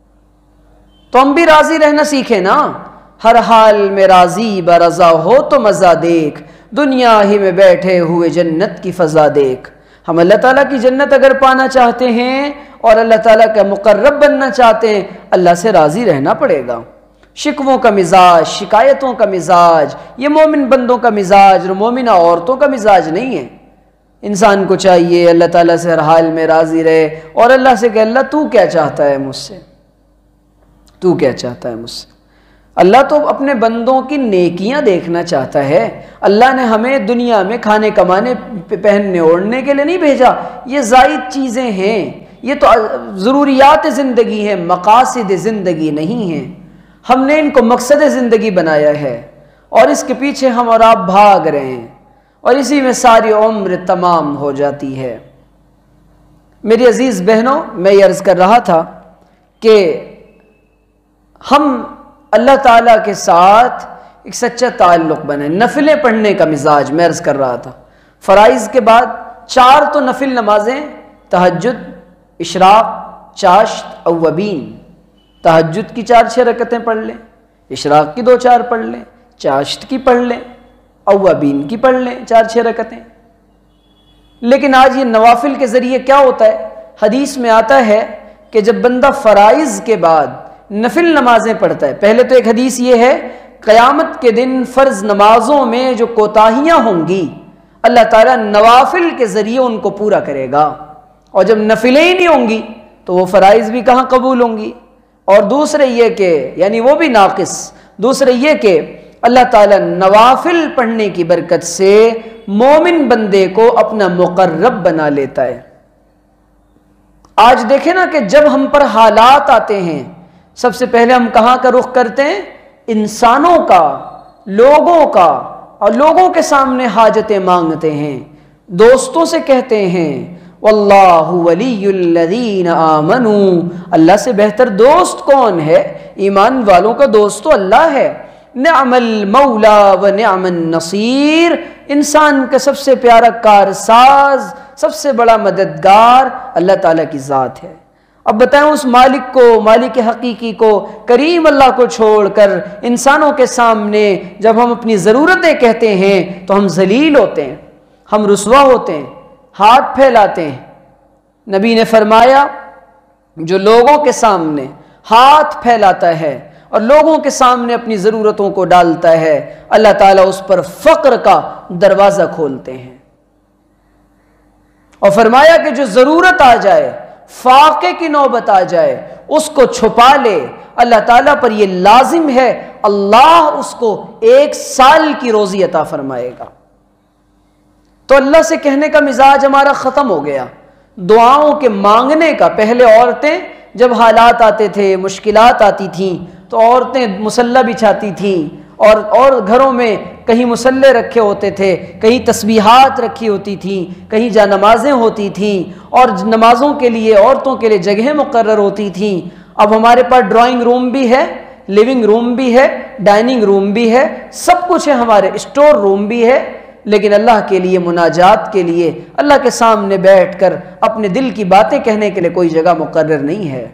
تو ہم بھی راضی رہنا سیکھیں نا، ہر حال میں راضی برضا ہو تو مزہ دیکھ، دنیا ہی میں بیٹھے ہوئے جنت کی فضا دیکھ۔ ہم اللہ تعالیٰ کی جنت اگر پانا چاہتے ہیں اور اللہ تعالیٰ کا مقرب بننا چاہتے ہیں، اللہ سے راضی رہنا پڑے گا۔ شکووں کا مزاج، شکایتوں کا مزاج یہ مومن بندوں کا مزاج اور مومنہ عورتوں کا مزاج نہیں ہے۔ انسان کو چاہیے اللہ تعالیٰ سے ہر حال میں راضی رہے اور اللہ سے کہ اللہ تو کیا چاہتا ہے مجھ سے، تو کیا چاہتا ہے مجھ سے۔ اللہ تو اپنے بندوں کی نیکیاں دیکھنا چاہتا ہے۔ اللہ نے ہمیں دنیا میں کھانے کمانے پہننے اوڑھنے کے لیے نہیں بھیجا، یہ زائد چیزیں ہیں، یہ تو ضروریات زندگی ہیں، مقاصد زندگی نہیں ہیں۔ ہم نے ان کو مقصد زندگی بنایا ہے اور اس کے پیچھے ہم اور آپ بھاگ رہے ہیں اور اسی میں ساری عمر تمام ہو جاتی ہے۔ میری عزیز بہنوں، میں یہ عرض کر رہا تھا کہ ہم اللہ تعالیٰ کے ساتھ ایک سچا تعلق بنے، نفلیں پڑھنے کا مزاج میں عرض کر رہا تھا۔ فرائض کے بعد 4 تو نفل نمازیں، تہجد، اشراق، چاشت، اوابین۔ تہجد کی 4-6 رکعتیں پڑھ لیں، اشراق کی 2-4 پڑھ لیں، چاشت کی پڑھ لیں، اوابین کی پڑھ لیں 4-6 رکعتیں۔ لیکن آج یہ نوافل کے ذریعے کیا ہوتا ہے؟ حدیث میں آتا ہے کہ جب بندہ فرائض کے بعد نفل نمازیں پڑھتا ہے، پہلے تو ایک حدیث یہ ہے قیامت کے دن فرض نمازوں میں جو کوتاہیاں ہوں گی اللہ تعالیٰ نوافل کے ذریعے ان کو پورا کرے گا، اور جب نفلیں ہی نہیں ہوں گی تو وہ فرائض بھی کہاں قبول ہوں گی؟ اور دوسرے یہ کہ یعنی وہ بھی ناقص، دوسرے یہ کہ اللہ تعالیٰ نوافل پڑھنے کی برکت سے مومن بندے کو اپنا مقرب بنا لیتا ہے۔ آج دیکھیں نا کہ جب ہم پر حالات آتے ہیں سب سے پہلے ہم کہاں کا رخ کرتے ہیں؟ انسانوں کا، لوگوں کا، اور لوگوں کے سامنے حاجتیں مانگتے ہیں، دوستوں سے کہتے ہیں واللہ ولی الذین آمنوا، اللہ سے بہتر دوست کون ہے؟ ایمان والوں کا دوست تو اللہ ہے۔ نعم المولا و نعم النصیر، انسان کا سب سے پیارا کارساز، سب سے بڑا مددگار اللہ تعالیٰ کی ذات ہے۔ اب بتائیں اس مالک کو، مالک حقیقی کو، کریم اللہ کو چھوڑ کر انسانوں کے سامنے جب ہم اپنی ضرورتیں کہتے ہیں تو ہم ذلیل ہوتے ہیں، ہم رسوا ہوتے ہیں، ہاتھ پھیلاتے ہیں۔ نبی نے فرمایا جو لوگوں کے سامنے ہاتھ پھیلاتا ہے اور لوگوں کے سامنے اپنی ضرورتوں کو ڈالتا ہے اللہ تعالیٰ اس پر فقر کا دروازہ کھولتے ہیں، اور فرمایا کہ جو ضرورت آ جائے، فاقے کی نوبت آ جائے، اس کو چھپا لے، اللہ تعالیٰ پر یہ لازم ہے اللہ اس کو 1 سال کی روزی عطا فرمائے گا۔ تو اللہ سے کہنے کا مزاج ہمارا ختم ہو گیا، دعاؤں کے مانگنے کا۔ پہلے عورتیں جب حالات آتے تھے، مشکلات آتی تھیں تو عورتیں مصلی بچھاتی تھیں، اور گھروں میں کہیں مصلے رکھے ہوتے تھے، کہیں تسبیحات رکھی ہوتی تھیں، کہیں جا نمازیں ہوتی تھیں، اور نمازوں کے لیے عورتوں کے لیے جگہیں مقرر ہوتی تھیں۔ اب ہمارے پاس ڈرائنگ روم بھی ہے، لیونگ روم بھی ہے، ڈائننگ روم بھی ہے، سب کچھ ہے، ہمارے اسٹور روم بھی ہے، لیکن اللہ کے لیے، مناجات کے لیے، اللہ کے سامنے بیٹھ کر اپنے دل کی باتیں کہنے کے لیے کوئی جگہ مقرر نہیں ہے۔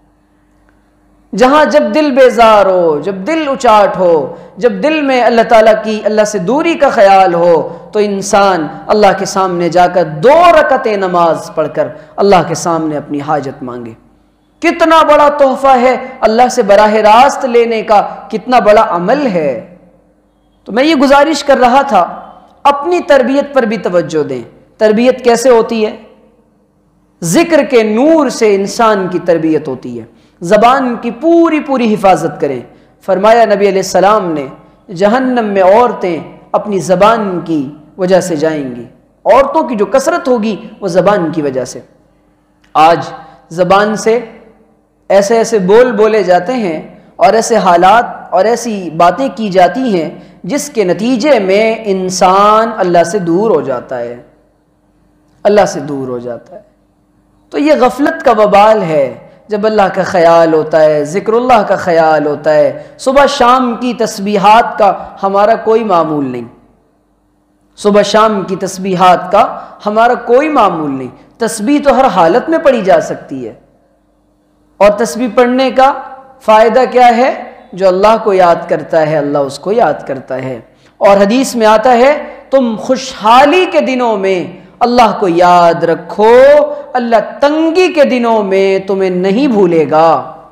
جہاں جب دل بیزار ہو، جب دل اچاٹ ہو، جب دل میں اللہ تعالیٰ کی، اللہ سے دوری کا خیال ہو، تو انسان اللہ کے سامنے جا کر 2 رکعتیں نماز پڑھ کر اللہ کے سامنے اپنی حاجت مانگے۔ کتنا بڑا تحفہ ہے اللہ سے براہ راست لینے کا، کتنا عمل عمل ہے۔ تو میں یہ گزارش کر رہا تھا اپنی تربیت پر بھی توجہ دیں۔ تربیت کیسے ہوتی ہے؟ ذکر کے نور سے انسان کی تربیت ہوتی ہے۔ زبان کی پوری پوری حفاظت کریں۔ فرمایا نبی علیہ السلام نے جہنم میں عورتیں اپنی زبان کی وجہ سے جائیں گی، عورتوں کی جو کثرت ہوگی وہ زبان کی وجہ سے۔ آج زبان سے ایسے ایسے بول بولے جاتے ہیں اور ایسے حالات اور ایسی باتیں کی جاتی ہیں جس کے نتیجے میں انسان اللہ سے دور ہو جاتا ہے، اللہ سے دور ہو جاتا ہے۔ تو یہ غفلت کا وبال ہے۔ جب اللہ کا خیال ہوتا ہے، ذکر اللہ کا خیال ہوتا ہے، صبح شام کی تسبیحات کا ہمارا کوئی معمول نہیں، صبح شام کی تسبیحات کا ہمارا کوئی معمول نہیں۔ تسبیح تو ہر حالت میں پڑھی جا سکتی ہے، اور تسبیح پڑھنے کا فائدہ کیا ہے؟ جو اللہ کو یاد کرتا ہے اللہ اس کو یاد کرتا ہے۔ اور حدیث میں آتا ہے تم خوشحالی کے دنوں میں اللہ کو یاد رکھو، اللہ تنگی کے دنوں میں تمہیں نہیں بھولے گا،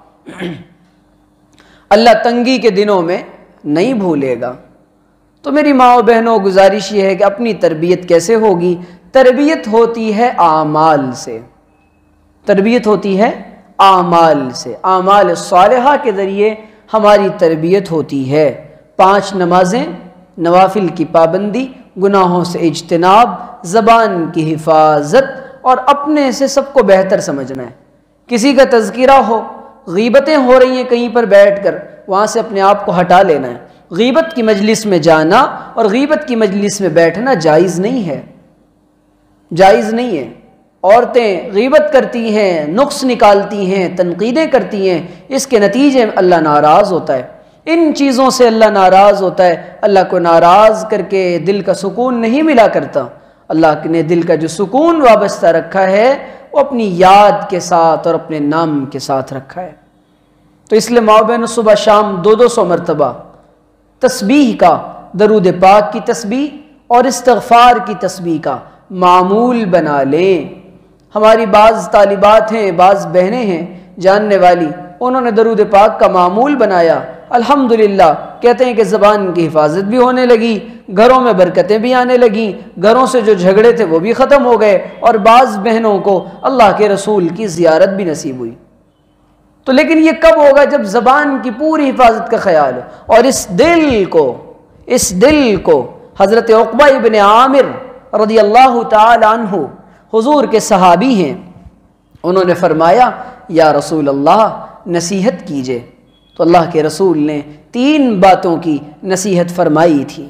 اللہ تنگی کے دنوں میں نہیں بھولے گا۔ تو میری ماں و بہنوں گزارش یہ ہے کہ اپنی تربیت کیسے ہوگی؟ تربیت ہوتی ہے اعمال سے، تربیت ہوتی ہے اعمال سے، اعمال صالحہ کے ذریعے ہماری تربیت ہوتی ہے۔ 5 نمازیں، نوافل کی پابندی، گناہوں سے اجتناب، زبان کی حفاظت، اور اپنے سے سب کو بہتر سمجھنا ہے۔ کسی کا تذکرہ ہو، غیبتیں ہو رہی ہیں کہیں پر بیٹھ کر، وہاں سے اپنے آپ کو ہٹا لینا ہے۔ غیبت کی مجلس میں جانا اور غیبت کی مجلس میں بیٹھنا جائز نہیں ہے، جائز نہیں ہے۔ عورتیں غیبت کرتی ہیں، نقص نکالتی ہیں، تنقیدیں کرتی ہیں، اس کے نتیجے میں اللہ ناراض ہوتا ہے۔ ان چیزوں سے اللہ ناراض ہوتا ہے۔ اللہ کو ناراض کر کے دل کا سکون نہیں ملا کرتا۔ اللہ نے دل کا جو سکون وابستہ رکھا ہے وہ اپنی یاد کے ساتھ اور اپنے نام کے ساتھ رکھا ہے۔ تو اس لیے ماں بہنوں صبح شام 200 مرتبہ تسبیح کا، درود پاک کی تسبیح اور استغفار کی تسبیح کا معمول بنا لیں۔ ہماری بعض طالبات ہیں، بعض بہنیں ہیں جاننے والی، انہوں نے درود پاک کا معمول بنایا، الحمدللہ کہتے ہیں کہ زبان کی حفاظت بھی ہونے لگی، گھروں میں برکتیں بھی آنے لگیں، گھروں سے جو جھگڑے تھے وہ بھی ختم ہو گئے، اور بعض بہنوں کو اللہ کے رسول کی زیارت بھی نصیب ہوئی۔ تو لیکن یہ کب ہوگا؟ جب زبان کی پوری حفاظت کا خیال ہو، اور اس دل کو حضرت عقبہ ابن عامر رضی اللہ تعالی عنہ حضور کے صحابی ہیں، انہوں نے فرمایا یا رسول اللہ نصیحت کیجئے، تو اللہ کے رسول نے 3 باتوں کی نصیحت فرمائی تھی۔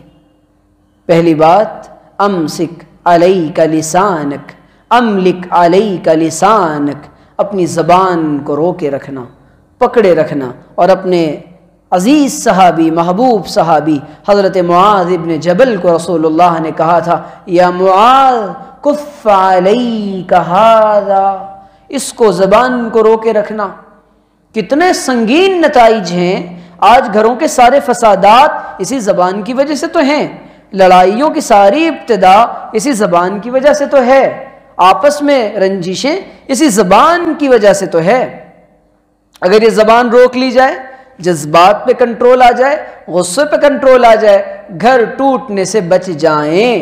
پہلی بات، امسک علیک لسانک، املک علیک لسانک، اپنی زبان کو روکے رکھنا، پکڑے رکھنا، اور اپنے عزیز صحابی، محبوب صحابی حضرت معاذ ابن جبل کو رسول اللہ نے کہا تھا یا معاذ کف علیک ھذا، اس کو زبان کو روکے رکھنا۔ کتنے سنگین نتائج ہیں، آج گھروں کے سارے فسادات اسی زبان کی وجہ سے تو ہیں، لڑائیوں کی ساری ابتدا اسی زبان کی وجہ سے تو ہے، آپس میں رنجشیں اسی زبان کی وجہ سے تو ہے۔ اگر یہ زبان روک لی جائے، جذبات پہ کنٹرول آ جائے، غصے پہ کنٹرول آ جائے، گھر ٹوٹنے سے بچ جائیں۔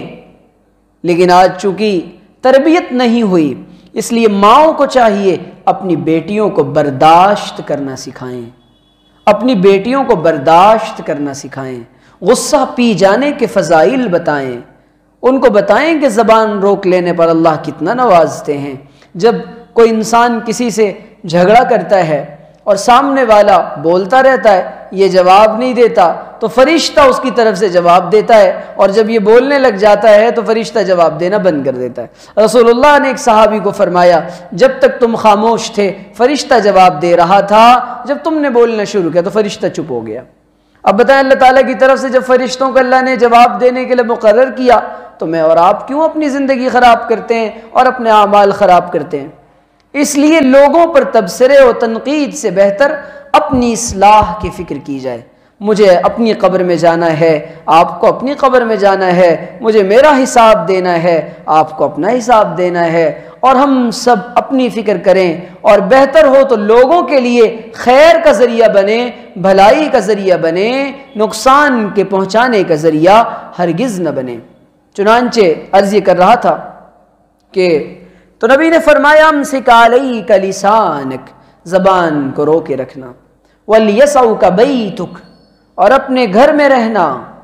لیکن آج چونکہ تربیت نہیں ہوئی، اس لیے ماؤں کو چاہیے اپنی بیٹیوں کو برداشت کرنا سکھائیں، اپنی بیٹیوں کو برداشت کرنا سکھائیں، غصہ پی جانے کے فضائل بتائیں، ان کو بتائیں کہ زبان روک لینے پر اللہ کتنا نوازتے ہیں۔ جب کوئی انسان کسی سے جھگڑا کرتا ہے اور سامنے والا بولتا رہتا ہے، یہ جواب نہیں دیتا، تو فرشتہ اس کی طرف سے جواب دیتا ہے، اور جب یہ بولنے لگ جاتا ہے تو فرشتہ جواب دینا بند کر دیتا ہے۔ رسول اللہ نے ایک صحابی کو فرمایا جب تک تم خاموش تھے فرشتہ جواب دے رہا تھا، جب تم نے بولنا شروع کیا تو فرشتہ چپ ہو گیا۔ اب بتائیں اللہ تعالیٰ کی طرف سے جب فرشتوں کو اللہ نے جواب دینے کے لیے مقرر کیا تو میں اور آپ کیوں اپنی زندگی خراب کرتے ہیں اور اپنے اعمال خراب کرتے ہیں؟ اس لیے لوگوں پر تبصرے و تنقید سے بہتر اپنی اصلاح کی فکر کی جائے۔ مجھے اپنی قبر میں جانا ہے، آپ کو اپنی قبر میں جانا ہے، مجھے میرا حساب دینا ہے، آپ کو اپنا حساب دینا ہے، اور ہم سب اپنی فکر کریں، اور بہتر ہو تو لوگوں کے لیے خیر کا ذریعہ بنے، بھلائی کا ذریعہ بنے، نقصان کے پہنچانے کا ذریعہ ہرگز نہ بنے۔ چنانچہ عرض یہ کر رہا تھا کہ تو نبی نے فرمایا امسک علیک لسانک، زبان کو روکے رکھنا، ولیسعک بیتک، اور اپنے گھر میں رہنا،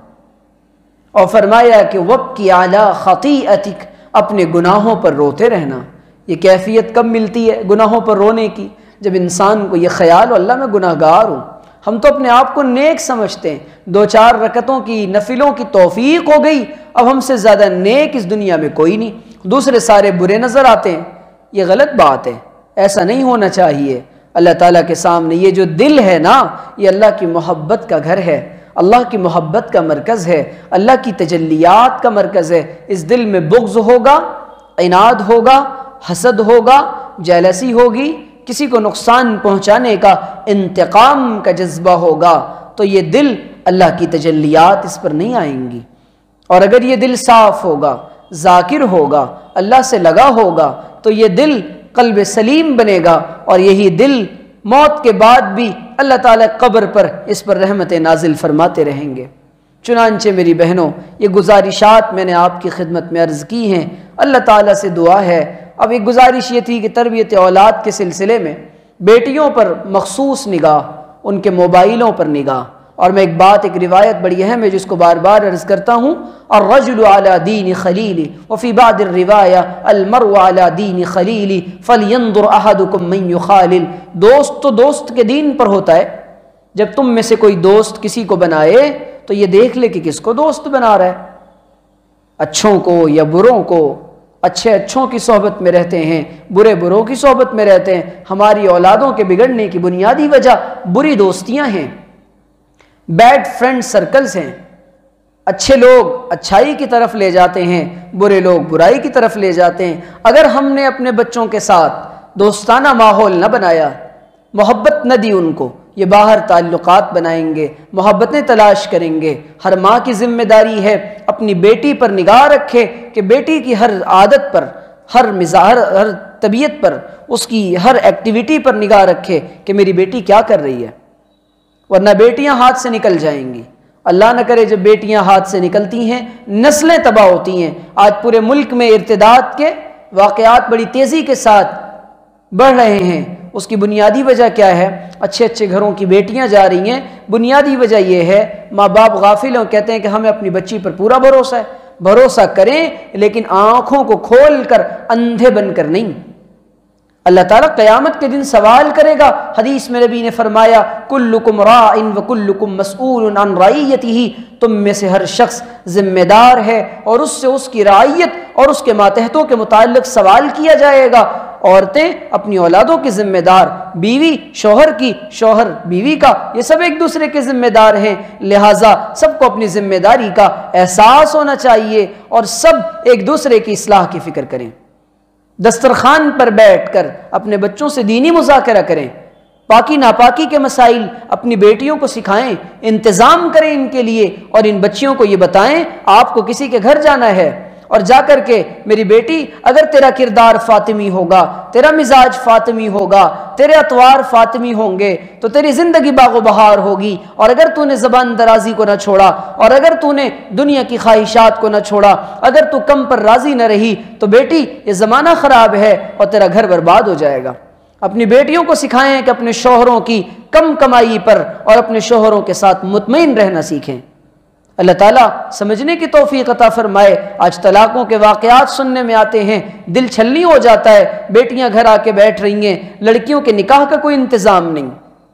اور فرمایا کہ وابکی علی خطیئتک، اپنے گناہوں پر روتے رہنا۔ یہ کیفیت کب ملتی ہے گناہوں پر رونے کی؟ جب انسان کو یہ خیال ہو اللہ میں گناہ گار ہوں، ہم تو اپنے آپ کو نیک سمجھتے ہیں، 2-4 رکعتوں کی نفلوں کی توفیق ہو گئی، اب ہم سے زیادہ نیک اس دنیا میں کوئی نہیں، دوسرے سارے برے نظر آتے ہیں۔ یہ غلط بات ہے، ایسا نہیں ہونا چاہیے۔ اللہ تعالیٰ کے سامنے یہ جو دل ہے نا، یہ اللہ کی محبت کا گھر ہے، اللہ کی محبت کا مرکز ہے، اللہ کی تجلیات کا مرکز ہے۔ اس دل میں بغض ہوگا، عناد ہوگا، حسد ہوگا، جیلسی ہوگی، کسی کو نقصان پہنچانے کا، انتقام کا جذبہ ہوگا، تو یہ دل اللہ کی تجلیات اس پر نہیں آئیں گی۔ اور اگر یہ دل صاف ہوگا، ذاکر ہوگا، اللہ سے لگا ہوگا، تو یہ دل قلب سلیم بنے گا، اور یہی دل موت کے بعد بھی اللہ تعالیٰ قبر پر اس پر رحمت نازل فرماتے رہیں گے۔ چنانچہ میری بہنوں، یہ گزارشات میں نے آپ کی خدمت میں عرض کی ہیں، اللہ تعالیٰ سے دعا ہے۔ اب ایک گزارش یہ تھی کہ تربیت اولاد کے سلسلے میں بیٹیوں پر مخصوص نگاہ، ان کے موبائلوں پر نگاہ، اور میں ایک روایت بڑی اہم ہے جس کو بار بار عرض کرتا ہوں، الرجل علی دین خلیلی وفی بعض الروایہ المرء علی دین خلیلی فلینظر احدکم من یخالل۔ دوست تو دوست کے دین پر ہوتا ہے، جب تم میں سے کوئی دوست کسی کو بنائے تو یہ دیکھ لے کہ کس کو دوست بنا رہا ہے، اچھوں کو یا بروں کو۔ اچھے اچھوں کی صحبت میں رہتے ہیں، برے بروں کی صحبت میں رہتے ہیں۔ ہماری اولادوں کے بگڑنے کی بنیادی وجہ بری دوستیاں ہیں، بیڈ فرینڈ سرکلز ہیں۔ اچھے لوگ اچھائی کی طرف لے جاتے ہیں، برے لوگ برائی کی طرف لے جاتے ہیں۔ اگر ہم نے اپنے بچوں کے ساتھ دوستانہ ماحول نہ بنایا، محبت نہ دی ان کو، یہ باہر تعلقات بنائیں گے، محبتیں تلاش کریں گے۔ ہر ماں کی ذمہ داری ہے اپنی بیٹی پر نگاہ رکھے کہ بیٹی کی ہر عادت پر، ہر طبیعت پر، اس کی ہر ایکٹیویٹی پر نگاہ رکھے کہ میری بیٹی کیا کر رہی ہے، ورنہ بیٹیاں ہاتھ سے نکل جائیں گی۔ اللہ نہ کرے جب بیٹیاں ہاتھ سے نکلتی ہیں نسلیں تباہ ہوتی ہیں۔ آج پورے ملک میں ارتداد کے واقعات بڑی تیزی کے ساتھ بڑھ رہے ہیں۔ اس کی بنیادی وجہ کیا ہے؟ اچھے اچھے گھروں کی بیٹیاں جا رہی ہیں، بنیادی وجہ یہ ہے ماں باپ غافل ہوں، کہتے ہیں کہ ہمیں اپنی بچی پر پورا بھروسہ ہے۔ بھروسہ کریں لیکن آنکھوں کو کھول کر اندھے بن کر نہیں۔ اللہ تعالیٰ قیامت کے دن سوال کرے گا۔ حدیث میں نبی نے فرمایا کلکم راع وکلکم مسئول عن رعیتہ، تم میں سے ہر شخص ذمہ دار ہے اور اس سے اس کی رعیت اور اس کے ماتحتوں کے متعلق سوال کیا جائے گا۔ عورتیں اپنی اولادوں کی ذمہ دار، بیوی شوہر کی، شوہر بیوی کا، یہ سب ایک دوسرے کے ذمہ دار ہیں۔ لہٰذا سب کو اپنی ذمہ داری کا احساس ہونا چاہیے اور سب ایک دوسرے کی اصلاح کی فکر کریں۔ دسترخوان پر بیٹھ کر اپنے بچوں سے دینی مذاکرہ کریں، پاکی ناپاکی کے مسائل اپنی بیٹیوں کو سکھائیں، انتظام کریں ان کے لیے، اور ان بچیوں کو یہ بتائیں آپ کو کسی کے گھر جانا ہے اور جا کر کے میری بیٹی اگر تیرا کردار فاطمی ہوگا، تیرا مزاج فاطمی ہوگا، تیرے اطوار فاطمی ہوں گے تو تیری زندگی باغ و بہار ہوگی، اور اگر تو نے زبان درازی کو نہ چھوڑا، اور اگر تو نے دنیا کی خواہشات کو نہ چھوڑا، اگر تو کم پر راضی نہ رہی تو بیٹی یہ زمانہ خراب ہے اور تیرا گھر برباد ہو جائے گا۔ اپنی بیٹیوں کو سکھائیں کہ اپنے شوہروں کی کم کمائی پر اور اپنے شوہروں کے ساتھ مطمئن رہنا سیکھیں۔ اللہ تعالیٰ سمجھنے کی توفیق عطا فرمائے۔ آج طلاقوں کے واقعات سننے میں آتے ہیں، دل چھلنی ہو جاتا ہے، بیٹیاں گھر آ کے بیٹھ رہی ہیں، لڑکیوں کے نکاح کا کوئی انتظام نہیں،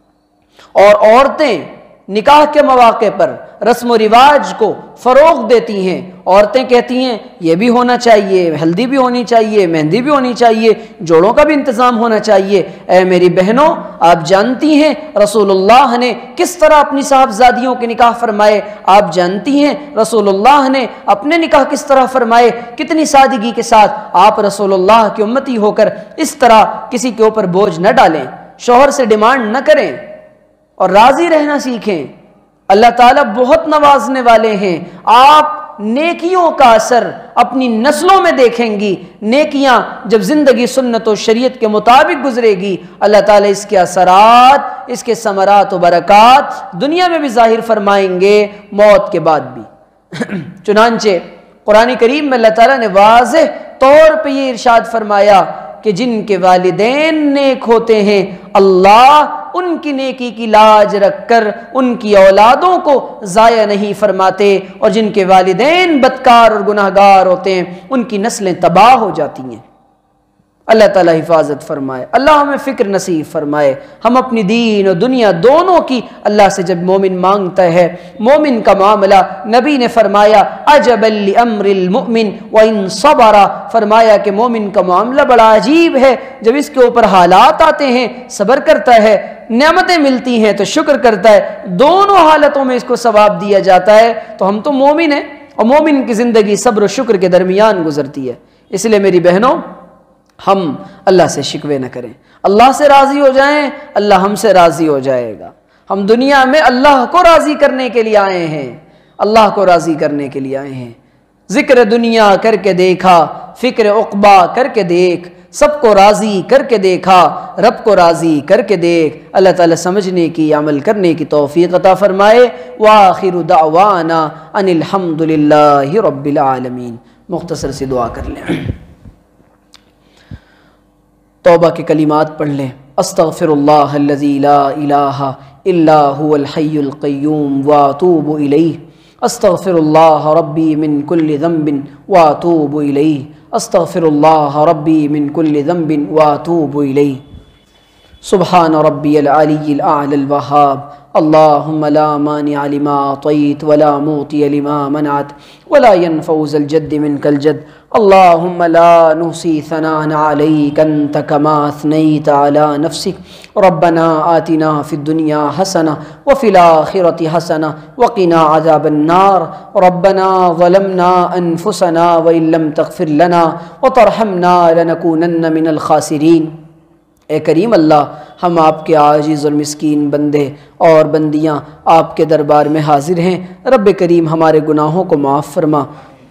اور عورتیں نکاح کے مواقع پر رسم و رواج کو فروغ دیتی ہیں۔ عورتیں کہتی ہیں یہ بھی ہونا چاہیے، ہلدی بھی ہونی چاہیے، مہندی بھی ہونی چاہیے، جوڑوں کا بھی انتظام ہونا چاہیے۔ اے میری بہنوں، آپ جانتی ہیں رسول اللہ نے کس طرح اپنی صاحبزادیوں کے نکاح فرمائے، آپ جانتی ہیں رسول اللہ نے اپنے نکاح کس طرح فرمائے، کتنی سادگی کے ساتھ۔ آپ رسول اللہ کی امتی ہو کر اس طرح کسی کے اوپر بوجھ نہ ڈالیں، شوہر سے ڈیمانڈ نہ کریں اور راضی رہنا سیکھیں۔ اللہ تعالیٰ بہت نوازنے والے ہیں۔ آپ نیکیوں کا اثر اپنی نسلوں میں دیکھیں گی۔ نیکیاں جب زندگی سنت و شریعت کے مطابق گزرے گی، اللہ تعالیٰ اس کے اثرات، اس کے ثمرات و برکات دنیا میں بھی ظاہر فرمائیں گے، موت کے بعد بھی۔ چنانچہ قرآن کریم میں اللہ تعالیٰ نے واضح طور پہ یہ ارشاد فرمایا کہ جن کے والدین نیک ہوتے ہیں اللہ ان کی نیکی کی لاج رکھ کر ان کی اولادوں کو ضائع نہیں فرماتے، اور جن کے والدین بدکار اور گناہگار ہوتے ہیں ان کی نسلیں تباہ ہو جاتی ہیں۔ اللہ تعالیٰ حفاظت فرمائے، اللہ ہمیں فکر نصیب فرمائے۔ ہم اپنی دین اور دنیا دونوں کی اللہ سے جب مومن مانگتا ہے، مومن کا معاملہ نبی نے فرمایا عجبا لامر المؤمن وان صبر، فرمایا کہ مومن کا معاملہ بڑا عجیب ہے، جب اس کے اوپر حالات آتے ہیں صبر کرتا ہے، نعمتیں ملتی ہیں تو شکر کرتا ہے، دونوں حالتوں میں اس کو ثواب دیا جاتا ہے۔ تو ہم تو مومن ہیں، اور مومن کی زندگی صبر و شکر کے درمیان گزرتی ہے۔ اس لیے میری بہنوں، ہم اللہ سے شکوے نہ کریں، اللہ سے راضی ہو جائیں، اللہ ہم سے راضی ہو جائے گا۔ ہم دنیا میں اللہ کو راضی کرنے کے لیے آئے ہیں، اللہ کو راضی کرنے کے لیے آئے ہیں۔ ذکر دنیا کر کے دیکھا، فکر عقبہ کر کے دیکھ، سب کو راضی کر کے دیکھا، رب کو راضی کر کے دیکھ۔ اللہ تعالیٰ سمجھنے کی، عمل کرنے کی توفیق عطا فرمائے۔ وآخر دعوانا ان الحمد للہ رب العالمین۔ مختصر سی دعا کر لیں، توبہ کے کلمات پڑھ لیں۔ استغفر اللہ الذی لا الہ الا هو الحی القیوم واتوب الیہ۔ استغفر اللہ ربی من کل ذنب واتوب الیہ۔ استغفر اللہ ربی من کل ذنب واتوب الیہ۔ سبحان ربی العلی الاعلی الوہاب۔ اللہم لا مانع لما اعطیت ولا معطی لما منعت ولا ينفع ذا الجد منك الجد۔ اللہم لا نحصی ثناء علیک انت کما اثنیت علی نفسک۔ ربنا آتنا فی الدنیا حسنہ وفی الآخرۃ حسنہ وقنا عذاب النار۔ ربنا ظلمنا انفسنا وإن لم تغفر لنا وترحمنا لنکونن من الخاسرین۔ اے کریم اللہ، ہم آپ کے عاجز اور مسکین بندے اور بندیاں آپ کے دربار میں حاضر ہیں۔ رب کریم ہمارے گناہوں کو معاف فرما،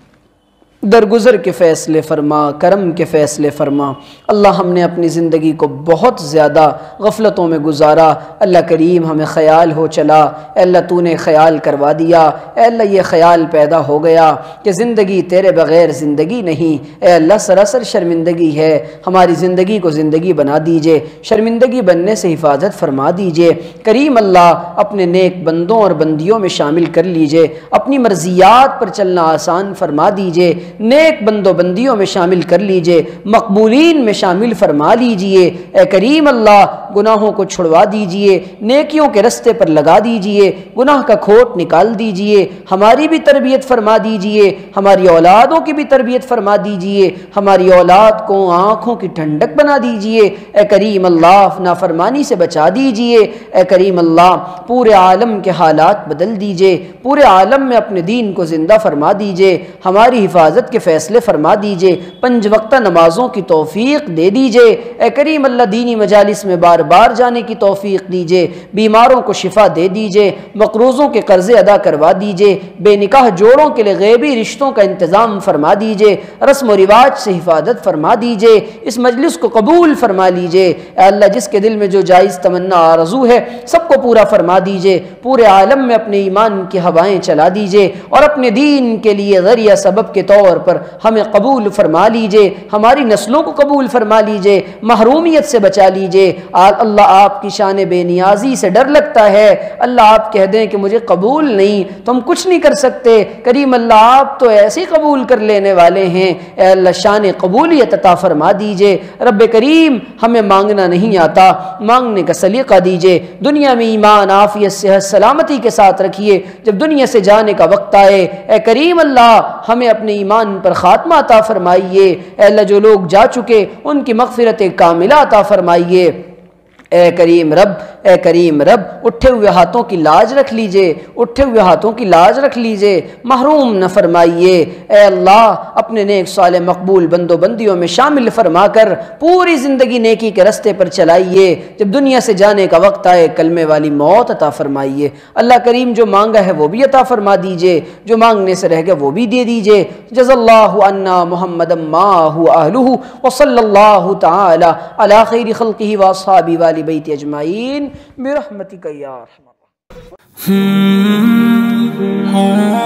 درگزر کے فیصلے فرما، کرم کے فیصلے فرما۔ اللہ ہم نے اپنی زندگی کو بہت زیادہ غفلتوں میں گزارا، اللہ کریم ہمیں خیال ہو چلا، اے اللہ تو نے خیال کروا دیا، اے اللہ یہ خیال پیدا ہو گیا کہ زندگی تیرے بغیر زندگی نہیں، اے اللہ سراسر شرمندگی ہے، ہماری زندگی کو زندگی بنا دیجئے، شرمندگی بننے سے حفاظت فرما دیجئے۔ کریم اللہ اپنے نیک بندوں اور بندیوں میں شامل کر لیجئے، اپنی مرضیات پر چلنا آسان فرما دیجئے، نیک بندوں بندیوں میں شامل کر لیجئے، مقبولین میں شامل فرما لیجئے۔ اے کریم اللہ گناہوں کو چھڑوا دیجئے، نیکیوں کے رستے پر لگا دیجئے، گناہ کا کھوٹ نکال دیجئے، ہماری بھی تربیت فرما دیجئے، ہماری اولادوں کی بھی تربیت فرما دیجئے، ہماری اولاد کو آنکھوں کی ٹھنڈک بنا دیجئے۔ اے کریم اللہ نافرمانی سے بچا دیجئے۔ اے کریم اللہ پورے عالم کے حالات بدل دیجئے، پورے عالم میں اپنے دین کو زندہ فرما دیجئے، ہماری حفاظت کے فیصلے فرما دیجئے، 5 وقتہ نمازوں کی توفیق دے دیجئے۔ اے کریم اللہ دینی مجالس میں بار بار جانے کی توفیق دیجئے، بیماروں کو شفا دے دیجئے، مقروضوں کے قرضے ادا کروا دیجئے، بے نکاح جوڑوں کے لیے غیبی رشتوں کا انتظام فرما دیجئے، رسم و رواج سے حفاظت فرما دیجئے، اس مجلس کو قبول فرما لیجئے۔ اے اللہ جس کے دل میں جو جائز تمنا آرزو ہے سب کو پورا فرما دیجئے، پورے عالم میں اپنے ایمان کی ہوائیں چلا دیجئے، اور اپنے دین کے لیے ذریعہ سبب کے طور پر ہمیں قبول فرما لیجئے، ہماری نسلوں کو قبول فرما لیجئے، محرومیت سے بچا لیجئے۔ اللہ آپ کی شان بے نیازی سے ڈر لگتا ہے، اللہ آپ کہہ دیں کہ مجھے قبول نہیں تو ہم کچھ نہیں کر سکتے، کریم اللہ آپ تو ایسے قبول کر لینے والے ہیں۔ اے اللہ شان قبولیت عطا فرما دیجئے۔ رب کریم ہمیں مانگنا نہیں آتا، مانگنے کا سلیقہ دیجئے، دنیا میں ایمان عافیت صحت سلامتی کے ساتھ رکھیے، جب دنیا سے جانے کا وقت آئے اے کریم اللہ ہمیں اپنے ایمان پر خاتمہ عطا فرمائیے۔ اے اللہ جو لوگ جا چکے ان کی مغفرت کاملہ عطا فرمائیے۔ اے کریم رب، اے کریم رب اٹھے ہوئے ہاتھوں کی لاج رکھ لیجئے، اٹھے ہوئے ہاتھوں کی لاج رکھ لیجئے، محروم نہ فرمائیے۔ اے اللہ اپنے نیک صالح مقبول بندوں بندیوں میں شامل فرما کر پوری زندگی نیکی کے رستے پر چلائیے، جب دنیا سے جانے کا وقت آئے کلمے والی موت عطا فرمائیے۔ اللہ کریم جو مانگا ہے وہ بھی عطا فرما دیجئے، جو مانگنے سے رہ گیا وہ بھی دے دیجئے۔ جزا اللہ عنا محمد ما هو اہلہ وصلی اللہ تعالی علی خیر خلقہ واصحابہ وآل بیت اجمعین برحمتک یا ارحم الراحمین۔